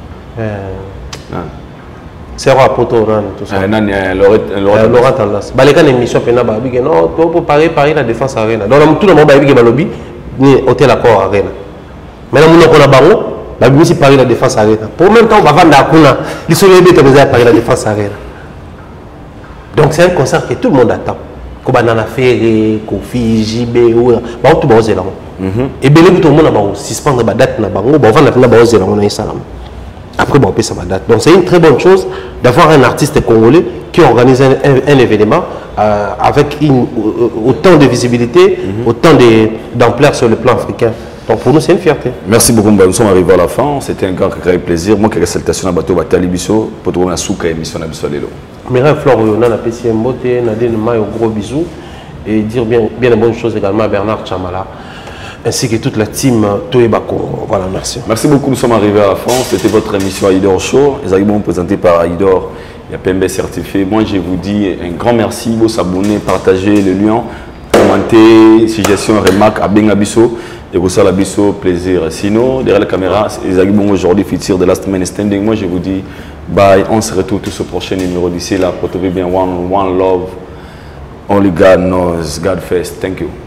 C'est roi poto tout ça. Laurent Tendance. Bah les gars l'émission pena babi que non, pour Paris Paris la Défense Arena. Donc tout le monde babi que balobi ni hôtel accord Arena. Maintenant, on a bango, la Bible parle de la défense arena. Pour même temps, on va vendre à Kuna, ils sont les bêtes à parler de la défense arena. Donc c'est un concert que tout le monde attend. Comme Banana Ferré, Kofi, J B, ou tout le monde est là. Et bien, tout le monde a suspendre la date, on va vendre la base de la salam. Après, on peut sa date. Donc c'est une très bonne chose d'avoir un artiste congolais qui organise un, un, un événement euh, avec une, euh, autant de visibilité, mm-hmm. autant d'ampleur sur le plan africain. Donc pour nous, c'est une fierté. Merci beaucoup. Nous sommes arrivés à la fin. C'était un grand plaisir. Moi, quelques salutations à Bateau Batali Bisso pour trouver la souka émission à Bisso Lelo. Mireille Flore, on a apprécié un beauté, Nadine Mayo, gros bisous. Et dire bien, bien de bonnes choses également à Bernard Chamala, ainsi que toute la team Toebako. Voilà, merci. Merci beaucoup. Nous sommes arrivés à la fin. C'était votre émission Aïdor Show. Les Aïdor présentés par Aïdor. Il y a P M B certifié. Moi, je vous dis un grand merci. Vous s'abonner, partager le lien, commenter, suggestions, remarques à Bengabiso. Et vous la biso, plaisir. Sinon, derrière la caméra, les Aïdor aujourd'hui, futur de Last Man Standing. Moi, je vous dis bye. On se retrouve tout ce prochain numéro d'ici là. Portez bien. One, one love. Only God knows. God first. Thank you.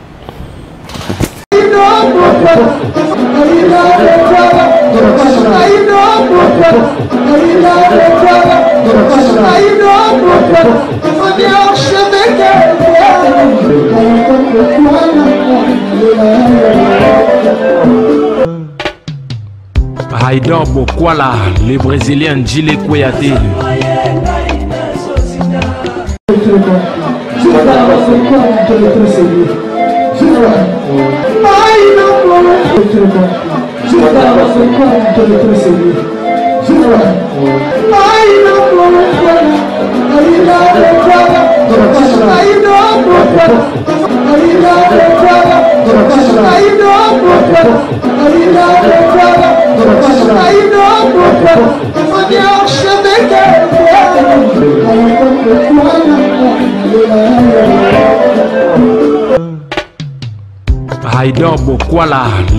Aïdor Bokwala, le Brésilien Gilles Kouyaté. Aïdor Bokwala.